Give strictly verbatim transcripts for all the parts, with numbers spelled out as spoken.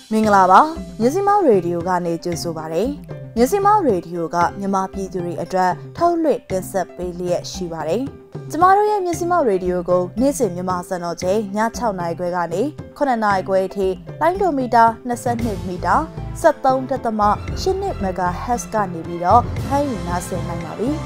မင်္ဂလာပါမြစီမောရေဒီယိုကနေကြိုဆိုပါရစေမြစီမောရေဒီယိုကမြန်မာပြည်သူတွေအတွက်ထုတ်လွှင့်တင်ဆက်ပေးလျက်ရှိပါတယ်ကျမတို့ရဲ့မြစီမောရေဒီယိုကိုနေ့စဉ်မြန်မာစံတော်ချိန်ည၆နာရီခွဲကနေခုနှစ်နာရီခွဲအထိလိုင်းဒိုမီတာနှစ်၂မီတာ၁၃.၈ မဂါဟက်ဇ်ကနေပြီးတော့ဖိုင်းယူနာဆင်နိုင်ပါပြီ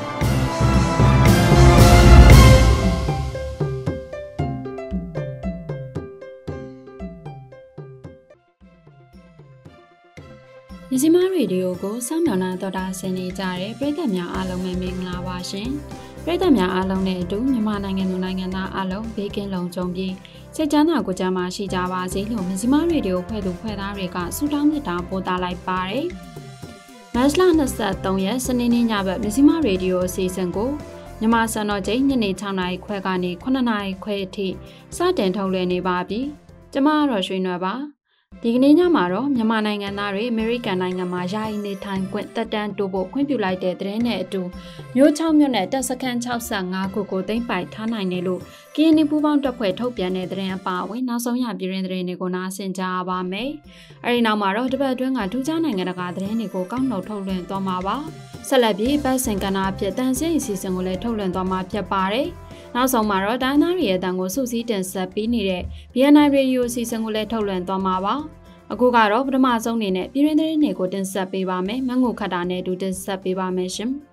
မြစီမားရေဒီယိုကိုစောင့်မျှော်နှာတော်တာဆင်နေကြတဲ့ပရိသတ်များအားလုံးပဲမင်္ဂလာပါရှင်ပရိသတ်များအားလုံးနဲ့အတူမြန်မာနိုင်ငံသူနိုင်ငံသားအားလုံးဘေးကင်းလုံခြုံပြီးစိတ်ချမ်းသာကိုယ်ကျန်းမာရှိကြပါစေလို့မြစီမားရေဒီယိုဖွဲ့သူဖွဲ့သားတွေကဆုတောင်းမေတ္တာပို့သလိုက်ပါတယ်မတ်လ၂၃ရက်စနေနေ့ညဘက်မြစီမားရေဒီယိုအစီအစဉ်ကိုမြန်မာစံတော်ချိန်ညနေ၆နာရီခွဲကနေခုနှစ်နာရီခွဲအထိစတင်ထုတ်လွှင့်နေပါပြီကျမကတော့ရွှေနွယ်ပါဒီကနေ့ညမှာတော့မြန်မာနိုင်ငံသားတွေအမေရိကန်နိုင်ငံမှာယာယီနေထိုင်ခွင့်တက်တန်းတိုးဖို့ခွင့်ပြုလိုက်တဲ့သတင်းနဲ့အတူမြို့၆မြို့နယ်တပ်စခန်း၆၅ခုကိုသိမ်းပိုက်ထားနိုင်တယ်လို့ကရင်နီပူးပေါင်းတပ်ဖွဲ့ထုတ်ပြန်တဲ့သတင်းအပါအဝင်နောက်ဆုံးရပြည်တွင်းသတင်းတွေကိုနားဆင်ကြပါမယ်။အဲဒီနောက်မှာတော့တပတ်အတွင်းကထူးခြားနိုင်ငံတကာသတင်းတွေကိုကောက်နှုတ်ထုတ်လွှင့်သွားမှာပါ။ဆက်လက်ပြီးပတ်စင်ကဏ္ဍအဖြစ်တန်ဆင်းအစီအစဉ်ကိုလည်းထုတ်လွှင့်သွားမှာဖြစ်ပါတယ်။နောက်ဆုံးမှာတော့တိုင်းသားတွေရဲ့အတန်ကိုစုစည်းတင်ဆက်ပေးနေတဲ့ ဘီ အန် အိုင် Radio အစီအစဉ်ကိုလည်းထုတ်လွှင့်သွားမှာပါ။အခုကတော့ပထမဆုံးအနေနဲ့ပြည်တွင်းသတင်းတွေကိုတင်ဆက်ပေးပါမယ်။မငုခတာနဲ့အတူတင်ဆက်ပေးပါမယ်ရှင်။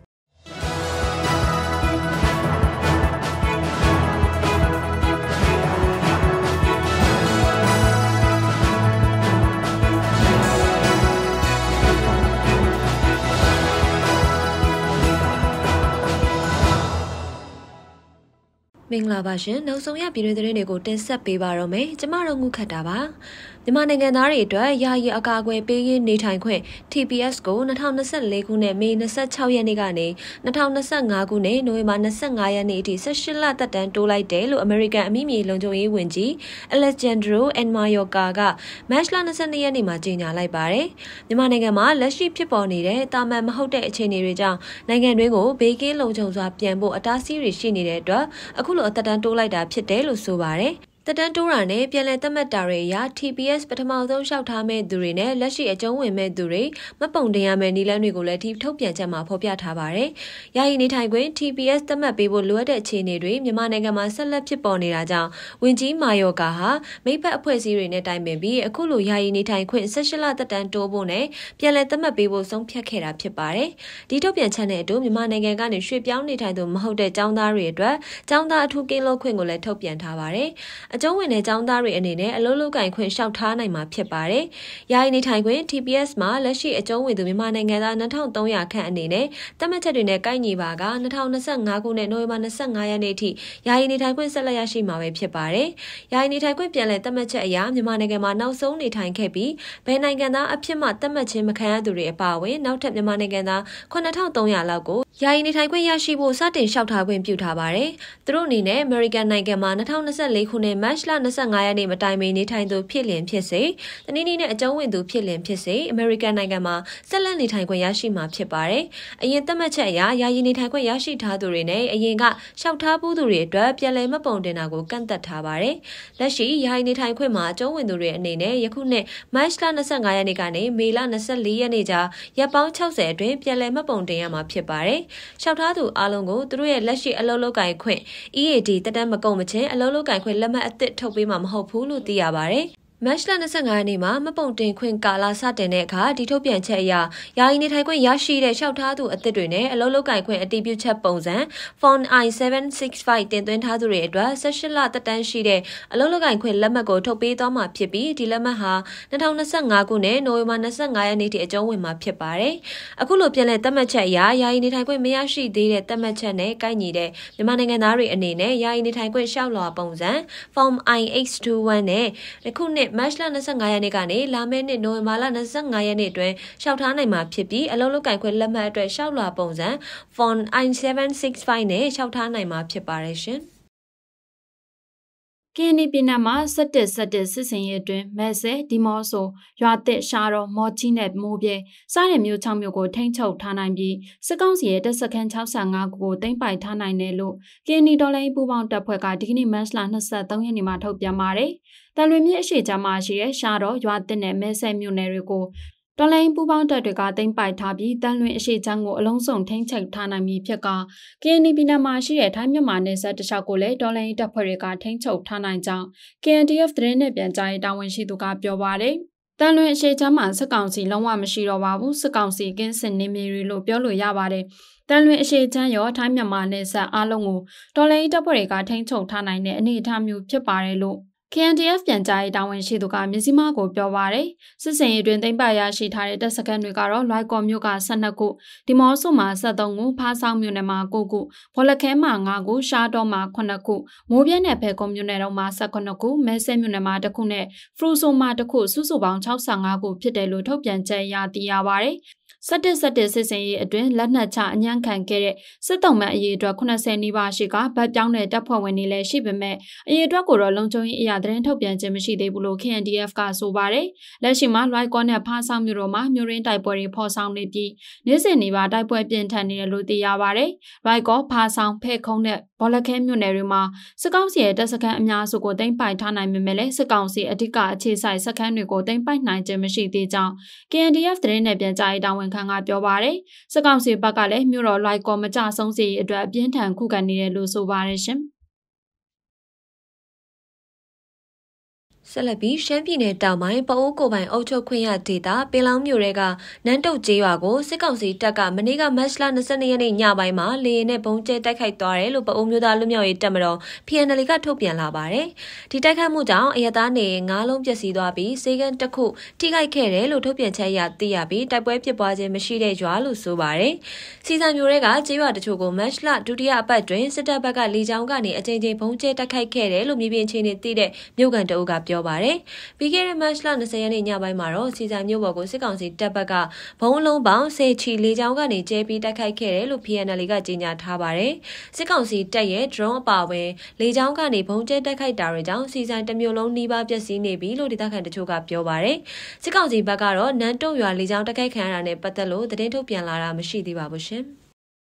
မင်္ဂလာပါရှင်နောက်ဆုံးရပြည်တွင်းသတင်းတွေကိုတင်ဆက်ပေးပါတော့မယ်ကျမတို့ငုခတ်တာပါမြန်မာနိုင်ငံသားတွေအတွက်ယာယီအကာအကွယ်ပေးရေးနေထိုင်ခွင့် T P S ကို၂၀၂၄ခုနှစ်မေ၂၆ရက်နေ့ကနေ၂၀၂၅ခုနှစ်နိုဝင်ဘာ၂၅ရက်နေ့အထိ၁၈လသက်တမ်းတိုးလိုက်တယ်လို့ American အမိမြေလုံခြုံရေးဝန်ကြီး Alejandro N Mayorkas ကမတ်လ၂၂ရက်နေ့မှာကြေညာလိုက်ပါတယ်မြန်မာနိုင်ငံမှာလက်ရှိဖြစ်ပေါ်နေတဲ့တာမန်မဟုတ်တဲ့အခြေအနေတွေကြောင့်နိုင်ငံတွင်းကိုဘေးကင်းလုံခြုံစွာပြန်ဖို့အတားအဆီးတွေရှိနေတဲ့အတွက်အခုလိုအသက်တမ်းတိုးလိုက်တာဖြစ်တယ်လို့ဆိုပါတယ်တက်တန်းတိုးတာနဲ့ပြန်လည်သတ်မှတ်တာတွေအရ T P S ပထမဆုံးလျှောက်ထားမဲ့သူတွေနဲ့လက်ရှိအကျုံးဝင်မဲ့သူတွေမပုံတင်ရမယ့်နည်းလမ်းတွေကိုလည်းဒီထုတ်ပြန်ချက်မှာဖော်ပြထားပါတယ်။ယာယီနေထိုင်ခွင့် T P S သတ်မှတ်ပေးဖို့လိုအပ်တဲ့အခြေအနေတွေမြန်မာနိုင်ငံမှာဆက်လက်ဖြစ်ပေါ်နေတာကြောင့်ဝန်ကြီးမာယောကာဟာမိဖက်အဖွဲ့အစည်းတွေနဲ့တိုင်ပင်ပြီးအခုလိုယာယီနေထိုင်ခွင့်၁၈လတက်တန်းတိုးဖို့နဲ့ပြန်လည်သတ်မှတ်ပေးဖို့ဆုံးဖြတ်ခဲ့တာဖြစ်ပါတယ်။ဒီထုတ်ပြန်ချက်နဲ့အတူမြန်မာနိုင်ငံကနေရွှေ့ပြောင်းနေထိုင်သူမဟုတ်တဲ့ចောင်းသားတွေအတွက်ចောင်းသားအထူးကင်းလို့ခွင့်ကိုလည်းထုတ်ပြန်ထားပါတယ်။အကျုံးဝင်တဲ့ចောင်းသားတွေအနေနဲ့အလုပ်လုပ်ကင်ခွင့်လျှောက်ထားနိုင်မှာဖြစ်ပါတယ်။ယာယီနေထိုင်ခွင့် T P S မှာလက်ရှိအကျုံးဝင်သူမြန်မာနိုင်ငံသား၂၃၀၀ခန့်အနေနဲ့သတ်မှတ်ချက်တွေနဲ့ကိုက်ညီပါက၂၀၂၅ခုနှစ်နိုဝင်ဘာ၂၅ရက်နေ့ထိယာယီနေထိုင်ခွင့်ဆက်လက်ရရှိမှာပဲဖြစ်ပါတယ်။ယာယီနေထိုင်ခွင့်ပြန်လည်သတ်မှတ်ချက်အရမြန်မာနိုင်ငံမှာနောက်ဆုံးနေထိုင်ခဲ့ပြီးဘယ်နိုင်ငံသားအဖြစ်မှသတ်မှတ်ခြင်းမခံရသူတွေအပါအဝင်နောက်ထပ်မြန်မာနိုင်ငံသားခုနှစ်ထောင်သုံးရာလောက်ကိုယာယီနေထိုင်ခွင့်ရရှိဖို့စတင်လျှောက်ထားခွင့်ပြုထားပါတယ်။သူတို့အနေနဲ့ American နိုင်ငံမှာ၂၀၂၄ခုနှစ်မတ်လ၂၅ရက်နေ့မတိုင်မီနေထိုင်သူဖြစ်လျင်ဖြစ်စေတနည်းနည်းနဲ့အကျုံးဝင်သူဖြစ်လျင်ဖြစ်စေ American နိုင်ငံမှာဆက်လက်နေထိုင်ခွင့်ရရှိမှာဖြစ်ပါတယ်။အရင်သတ်မှတ်ချက်အရယာယီနေထိုင်ခွင့်ရရှိထားသူတွေနဲ့အရင်ကလျှောက်ထားမှုသူတွေအတွက်ပြန်လည်မှတ်ပုံတင်တာကိုကန့်သက်ထားပါတယ်။လက်ရှိယာယီနေထိုင်ခွင့်မှာအကျုံးဝင်သူတွေအနေနဲ့ယခုနှစ်မတ်လ၂၅ရက်နေ့ကနေမေလ၂၄ရက်နေ့ကြားရက်ပေါင်း၆၀အတွင်းပြန်လည်မှတ်ပုံတင်ရမှာဖြစ်ပါတယ်။လျှောက်ထားသူအားလုံးကိုသူတို့ရဲ့လက်ရှိအလုပ်လုပ်ကိုင်ခွင့် E A D တက်တမ်းမကုန်မချင်းအလုပ်လုပ်ကိုင်ခွင့်လက်မှတ်အသစ်ထုတ်ပေးမှာမဟုတ်ဘူးလို့သိရပါတယ်။မတ်လ၂၅ရက်နေ့မှာမပုံတင်ခွင့်ကာလစတင်တဲ့အခါဒီထုတ်ပြန်ချက်အရယာယီနေထိုင်ခွင့်ရရှိတဲ့လျှောက်ထားသူအသစ်တွေနဲ့အလုပ်လုပ်ကိုင်ခွင့်အတည်ပြုချက်ပုံစံ Form I 七၆၅ တင်သွင်းထားသူတွေအတွက်၁၈လတက်တန်းရှိတဲ့အလုပ်လုပ်ကိုင်ခွင့်လက်မှတ်ကိုထုတ်ပေးသွားမှာဖြစ်ပြီးဒီလက်မှတ်ဟာ၂၀၂၅ခုနှစ်နိုဝင်ဘာ၂၅ရက်နေ့ထိအကျုံးဝင်မှာဖြစ်ပါတယ်။အခုလိုပြန်လည်သတ်မှတ်ချက်အရယာယီနေထိုင်ခွင့်မရရှိသေးတဲ့သတ်မှတ်ချက်နဲ့ကိုက်ညီတဲ့မြန်မာနိုင်ငံသားတွေအနေနဲ့ယာယီနေထိုင်ခွင့်လျှောက်လွှာပုံစံ Form I H two one နဲ့အခုနှစ်မတ်လ၂၅ရက်နေ့ကနေလာမယ့်နှစ်နိုဝင်ဘာလ၂၅ရက်နေ့အတွင်းလျှောက်ထားနိုင်မှာဖြစ်ပြီးအလုပ်လုပ်ကိုင်ခွင့်လက်မှတ်အတွက်လျှောက်လွှာပုံစံ Form I 七၆၅နဲ့လျှောက်ထားနိုင်မှာဖြစ်ပါတယ်ရှင်။ကင်းနီပြည်နယ်မှာစက်တစ်စက်တစ်စစ်စင်ရေးအတွင်းမဲဆဲဒီမော့ဆိုရွာတစ်ရှားတော်မော်ချီနဲ့မိုးပြဲစားတဲ့မျိုးချောင်းမျိုးကိုထိန်းချုပ်ထားနိုင်ပြီးစစ်ကောင်စီရဲ့တပ်စခန်း၆၅ခုကိုသိမ်းပိုက်ထားနိုင်တယ်လို့ကင်းနီဒေါ်လာပူပေါင်းတပ်ဖွဲ့ကဒီကနေ့မတ်လ၂၃ရက်နေ့မှာထုတ်ပြန်ပါတယ်။တန်လွင်မြစ်အရှိချာမှာရှိတဲ့ရှားတော်ရွာတစ်နဲ့မဲဆဲမြို့နယ်တွေကိုတော်လိုင်းပူပေါင်းတပ်တွေကသိမ်းပိုက်ထားပြီးတန်လွင်အရှိချမ်းကိုအလုံးစုံထိန်းချုပ်ထားနိုင်ပြီဖြစ်က ကင်းနီပြည်နယ်မှာရှိတဲ့ထိုင်းမြန်မာနယ်စပ်တခြားကိုလည်းတော်လိုင်းတပ်ဖွဲ့တွေကထိန်းချုပ်ထားနိုင်ကြောင်း K N D F သတင်းနဲ့ပြန်ကြားရေးတာဝန်ရှိသူကပြောပါတယ်။တန်လွင်အရှိချမ်းမှာစစ်ကောင်စီလုံးဝမရှိတော့ပါဘူးစစ်ကောင်စီကင်းစင်နေမြေတွေလို့ပြောလို့ရပါတယ်။တန်လွင်အရှိချမ်းရောထိုင်းမြန်မာနယ်စပ်အားလုံးကိုတော်လိုင်းတပ်ဖွဲ့တွေကထိန်းချုပ်ထားနိုင်တဲ့အနေအထားမျိုးဖြစ်ပါတယ်လို့K N D F ပြန်ကြားရေးတာဝန်ရှိသူကမြစည်းမကိုပြောပါရယ်စစ်စင်ရေးတွင်သိမ်းပိုက်ရရှိထားတဲ့တပ်စခန်းတွေကတော့လွိုက်ကော်မြို့က၁၂ခုဒီမော့ဆိုမှာ၁၃ခုဖားဆောင်မြို့နယ်မှာ၉ခုဘောလခဲမှာ၅ခုရှားတော်မှာခုနှစ်ခုမိုးပြဲနယ်ဖဲကုန်းမြို့နယ်တို့မှာ၁၉ခုမဲဆဲမြို့နယ်မှာတစ်ခုနဲ့ဖရူဆိုမှာတစ်ခုစုစုပေါင်း၆၅ခုဖြစ်တယ်လို့ထုတ်ပြန်ချက်ရသိရပါရယ်စက်တစ်စက်တစ်စစ်စင်ရေးအတွင်းလက်နက်ချအညံ့ခံခဲ့တဲ့စစ်တုံးမဲ့အရေးအတွက်၈၀နီးပါးရှိကဗတ်ပြောင်းတဲ့တပ်ဖွဲ့ဝင်တွေလည်းရှိပေမဲ့အရေးအတွက်ကိုတော့လုံခြုံရေးအရာသတင်းထုတ်ပြန်ခြင်းမရှိသေးဘူးလို့ K N D F ကဆိုပါတယ်။လက်ရှိမှာလွိုက်ကောနဲ့ဖားဆောင်မြို့တို့မှာမြို့ရင်းတိုက်ပွဲတွေဖော်ဆောင်နေပြီးနေ့စဉ်နေပါတိုက်ပွဲပြင်းထန်နေတယ်လို့သိရပါတယ်။လွိုက်ကောဖားဆောင်ဖဲခုံနဲ့ဘောလခဲမြို့နယ်တွေမှာစစ်ကောင်စီရဲ့တပ်စခန်းအများစုကိုသိမ်းပိုက်ထားနိုင်ပေမဲ့လည်းစစ်ကောင်စီအဓိကအခြေစိုက်စခန်းတွေကိုသိမ်းပိုက်နိုင်ခြင်းမရှိသေးကြောင်း K N D F သတင်းနဲ့ပြန်ကြားရေးတာဝန်ခံကပြောပါတယ်။စစ်ကောင်စီဘက်ကလည်းမြို့တော်လွိုက်ကောမကြဆုံးစီအတွက်အပြင်းထန်ခုခံနေတယ်လို့ဆိုပါတယ်ရှင်။ဆက်လက်ပြီးရှမ်းပြည်နယ်တောင်ပိုင်းပအိုးကိုပိုင်အုပ်ချုပ်ခွင့်ရဒေသပင်လောင်းမြို့ရဲကနန်းတုတ်ကျေးရွာကိုစစ်ကောင်စီတပ်ကမနေ့ကမတ်လ၂၂ရက်နေ့ညပိုင်းမှာလေယာဉ်နဲ့ဘုံကျဲတိုက်ခိုက်သွားတယ်လို့ပအိုးမျိုးသားလူမျိုးရေးတပ်မတော် P N L ကထုတ်ပြန်လာပါတယ်။ဒီတိုက်ခိုက်မှုကြောင့်အရသားနေငါးလုံးပျက်စီးသွားပြီးစေကန်းတစ်ခုထိခိုက်ခဲ့တယ်လို့ထုတ်ပြန်ချက်ရသိရပြီးတိုက်ပွဲဖြစ်ပွားခြင်းမရှိတဲ့ရွာလို့ဆိုပါတယ်။စီစံမျိုးရဲကကျေးရွာတချို့ကိုမတ်လဒုတိယအပတ်တွင်စစ်တပ်ဘက်ကလေကြောင်းကနေအကြိမ်ကြိမ်ဘုံကျဲတိုက်ခိုက်ခဲ့တယ်လို့မြေပြင်အခြေအနေသိတဲ့မြို့ကန်တအုပ်ကပြောပါတယ်။ပြီးခဲ့တဲ့မတ်လ၂၀ရက်နေ့ညပိုင်းမှာတော့စီစံမြို့ပေါ်ကိုစစ်ကောင်စီတပ်ဘက်ကဘုံလုံးပေါင်းဆယ်ချီလေကြောင်းကနေကျဲပြီးတိုက်ခိုက်ခဲ့တယ်လို့ P N L ကကြေညာထားပါတယ်။စစ်ကောင်စီတပ်ရဲ့ drone အပါအဝင်လေကြောင်းကနေဘုံကျဲတိုက်ခိုက်တာတွေကြောင့်စီစံတစ်မြို့လုံးနှီးပါးပျက်စီးနေပြီလို့ဒေသခံတချို့ကပြောပါတယ်။စစ်ကောင်စီဘက်ကတော့နန်းတုံရွာလေကြောင်းတိုက်ခိုက်ခံရတာနဲ့ပတ်သက်လို့သတင်းထုတ်ပြန်လာတာမရှိသေးပါဘူးရှင်။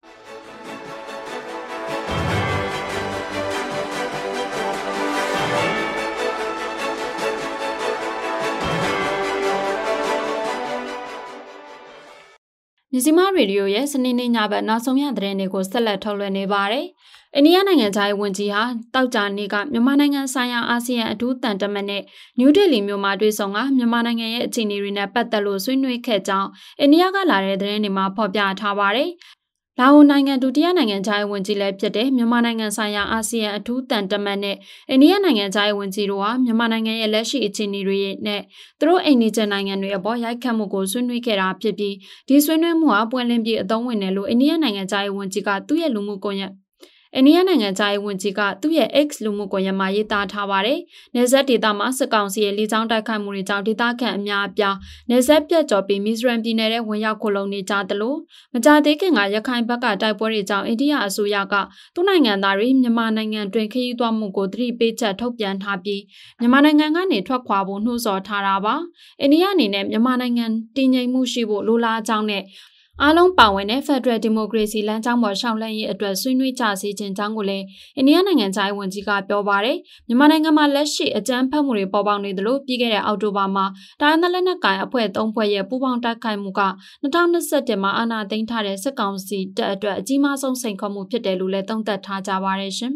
မြစီမရေဒီယိုရဲ့စနေနေ့ညဘက်နောက်ဆုံးရသတင်းတွေကိုဆက်လက်ထုတ်လွှင့်နေပါတယ်။အိန္ဒိယနိုင်ငံသားရေးဝန်ကြီးဟာတောက်ကြနေ့ကမြန်မာနိုင်ငံဆိုင်ရာအာဆီယံအထူးတန်တမန်နဲ့နယူးဒေလီမြို့မှာတွေ့ဆုံကမြန်မာနိုင်ငံရဲ့အခြေအနေတွေနဲ့ပတ်သက်လို့ဆွေးနွေးခဲ့ကြောင်းအိန္ဒိယကလာတဲ့သတင်းတွေမှာဖော်ပြထားပါတယ်။လာအိုနိုင်ငံဒုတိယနိုင်ငံသားရေးဝန်ကြီးလည်းဖြစ်တဲ့မြန်မာနိုင်ငံဆိုင်ရာအာဆီယံအထူးတန်တမန်နဲ့အိန္ဒိယနိုင်ငံသားရေးဝန်ကြီးတို့ဟာမြန်မာနိုင်ငံရဲ့လက်ရှိအခြေအနေတွေနဲ့သူတို့အိန္ဒိယနိုင်ငံတွေအပေါ်ရိုက်ခတ်မှုကိုဆွေးနွေးခဲ့တာဖြစ်ပြီးဒီဆွေးနွေးမှုဟာပွင့်လင်းပြီးအသုံးဝင်တယ်လို့အိန္ဒိယနိုင်ငံသားရေးဝန်ကြီးကသူ့ရဲ့လူမှုကွန်ရက်အိန္ဒိယနိုင်ငံသားရေးဝန်ကြီးကသူ့ရဲ့ X လူမှုကွန်ရက်မှာရေးသားထားပါတယ်။နယ်စပ်ဒေသမှာစစ်ကောင်စီရဲ့လေကြောင်းတိုက်ခိုက်မှုတွေကြောင့်ဒေသခံအများအပြားနယ်စပ်ပြတ်ကျော်ပြီးမီဇိုရမ်ပြည်နယ်ထဲဝင်ရောက်ခိုလုံနေကြသလိုမကြာသေးခင်ကရခိုင်ဘက်ကတိုက်ပွဲတွေကြောင့်အိန္ဒိယအစိုးရကသူ့နိုင်ငံသားတွေမြန်မာနိုင်ငံတွင်ခရီးသွားမှုကိုသတိပေးချက်ထုတ်ပြန်ထားပြီးမြန်မာနိုင်ငံကနေထွက်ခွာဖို့နှိုးဆော်ထားတာပါ။အိန္ဒိယအနေနဲ့မြန်မာနိုင်ငံတည်ငြိမ်မှုရှိဖို့လိုလားကြောင်းနဲ့အားလုံးပါဝင်တဲ့ Federal Democracy လမ်းကြောင်းပေါ်ရှောင်လန်းရေးအတွက်ဆွေးနွေးကြစေခြင်းကြောင့်ကိုလည်းအိန္ဒိယနိုင်ငံသားရေးဝန်ကြီးကပြောပါတယ်မြန်မာနိုင်ငံမှာလက်ရှိအကြမ်းဖက်မှုတွေပေါ်ပေါက်နေသလိုပြီးခဲ့တဲ့အောက်တိုဘာမှာတိုင်းဒေသလက်နက်ကိုင်အဖွဲ့သုံးဖွဲ့ရဲ့ပူးပေါင်းတိုက်ခိုက်မှုက၂၀၂၁မှာအာဏာသိမ်းထားတဲ့စစ်ကောင်စီတပ်အတွက်အကြီးမားဆုံးစိန်ခေါ်မှုဖြစ်တယ်လို့လည်းသုံးသပ်ထားကြပါတယ်ရှင်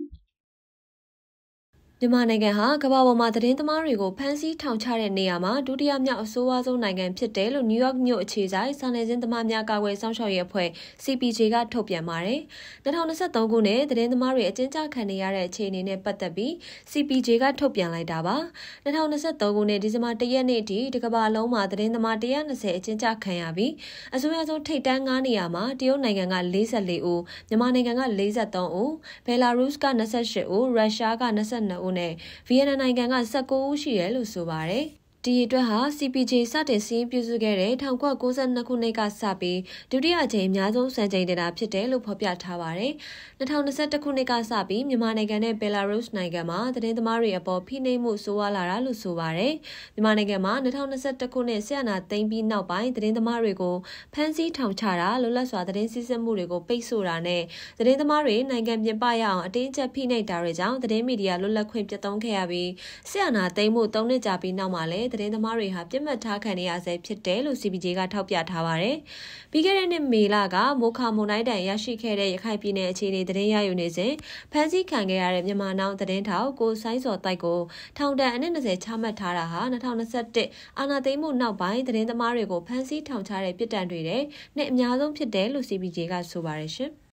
မြန်မာနိုင်ငံဟာကမ္ဘာပေါ်မှာသတင်းသမားတွေကိုဖမ်းဆီးထောင်ချတဲ့နေရာမှာဒုတိယမြောက်အဆိုးအဝါးဆုံးနိုင်ငံဖြစ်တယ်လို့နယူးယောက်မြို့အခြေစိုက်စာနယ်ဇင်းသမားများကာကွယ်စောင့်ရှောက်ရေးအဖွဲ့ C P J ကထုတ်ပြန်ပါတယ်။၂၀၂၃ခုနှစ်သတင်းသမားတွေအကျဉ်းချခံနေရတဲ့အခြေအနေနဲ့ပတ်သက်ပြီး C P J ကထုတ်ပြန်လိုက်တာပါ။၂၀၂၃ခုနှစ်ဒီဇင်ဘာ၁ရက်နေ့အထိဒီကမ္ဘာလုံးမှာသတင်းသမား၁၂၀အကျဉ်းချခံရပြီးအဆိုးအဆုံးထိပ်တန်း၅နေရာမှာတရုတ်နိုင်ငံက၄၄ဦး၊မြန်မာနိုင်ငံက၄၃ဦး၊ဘယ်လာရုစ်က၂၈ဦး၊ရုရှားက၂၂ဦးနဲ့ဗီယက်နမ်နိုင်ငံက၁၉ဦးရှိတယ်လို့ဆိုပါတယ်။ဒီအတွက်ဟာ C P J စတင်စည်းပြုစုခဲ့တဲ့၁၉၉၂ခုနှစ်ကစပြီးဒုတိယအကြိမ်အများဆုံးစံချိန်တင်တာဖြစ်တယ်လို့ဖော်ပြထားပါတယ်။၂၀၂၁ခုနှစ်ကစပြီးမြန်မာနိုင်ငံနဲ့ဘယ်လာရုစ်နိုင်ငံမှာသတင်းသမားတွေအပေါ်ဖိနှိပ်မှုဆိုးဝါးလာတာလို့ဆိုပါတယ်။မြန်မာနိုင်ငံမှာ၂၀၂၁ခုနှစ်ဆက်အာဏာသိမ်းပြီးနောက်ပိုင်းသတင်းသမားတွေကိုဖမ်းဆီးထောင်ချတာလွတ်လပ်စွာသတင်းစီးဆင်းမှုတွေကိုပိတ်ဆို့တာနဲ့သတင်းသမားတွေနိုင်ငံပြင်ပရအောင်အတင်းအကျပ်ဖိနှိပ်တာတွေကြောင့်သတင်းမီဒီယာလွတ်လပ်ခွင့်ပြတ်သုံးခဲ့ရပြီးဆက်အာဏာသိမ်းမှုသုံးနှစ်ကြာပြီးနောက်မှာလည်းသတင်းသမားတွေဟာပြစ်မှတ်ထားခံနေရဆဲဖြစ်တယ်လို့ C P J ကထောက်ပြထားပါတယ်။ပြီးခဲ့တဲ့နှစ်မေလကမိုခါမွန်တိုင်းတိုင်ရရှိခဲ့တဲ့ရခိုင်ပြည်နယ်အခြေအနေသတင်းရယူနေစဉ်ဖမ်းဆီးခံခဲ့ရတဲ့မြန်မာနောင်သတင်းထောက်ကိုဆိုင်းစော်တိုက်ကိုထောင်ဒဏ်အနည်း၂၀ချမှတ်ထားတာဟာ၂၀၂၁အာဏာသိမ်းမှုနောက်ပိုင်းသတင်းသမားတွေကိုဖမ်းဆီးထောင်ချတဲ့ပြစ်ဒဏ်တွေနဲ့အများဆုံးဖြစ်တယ်လို့ C P J ကဆိုပါတယ်ရှင်။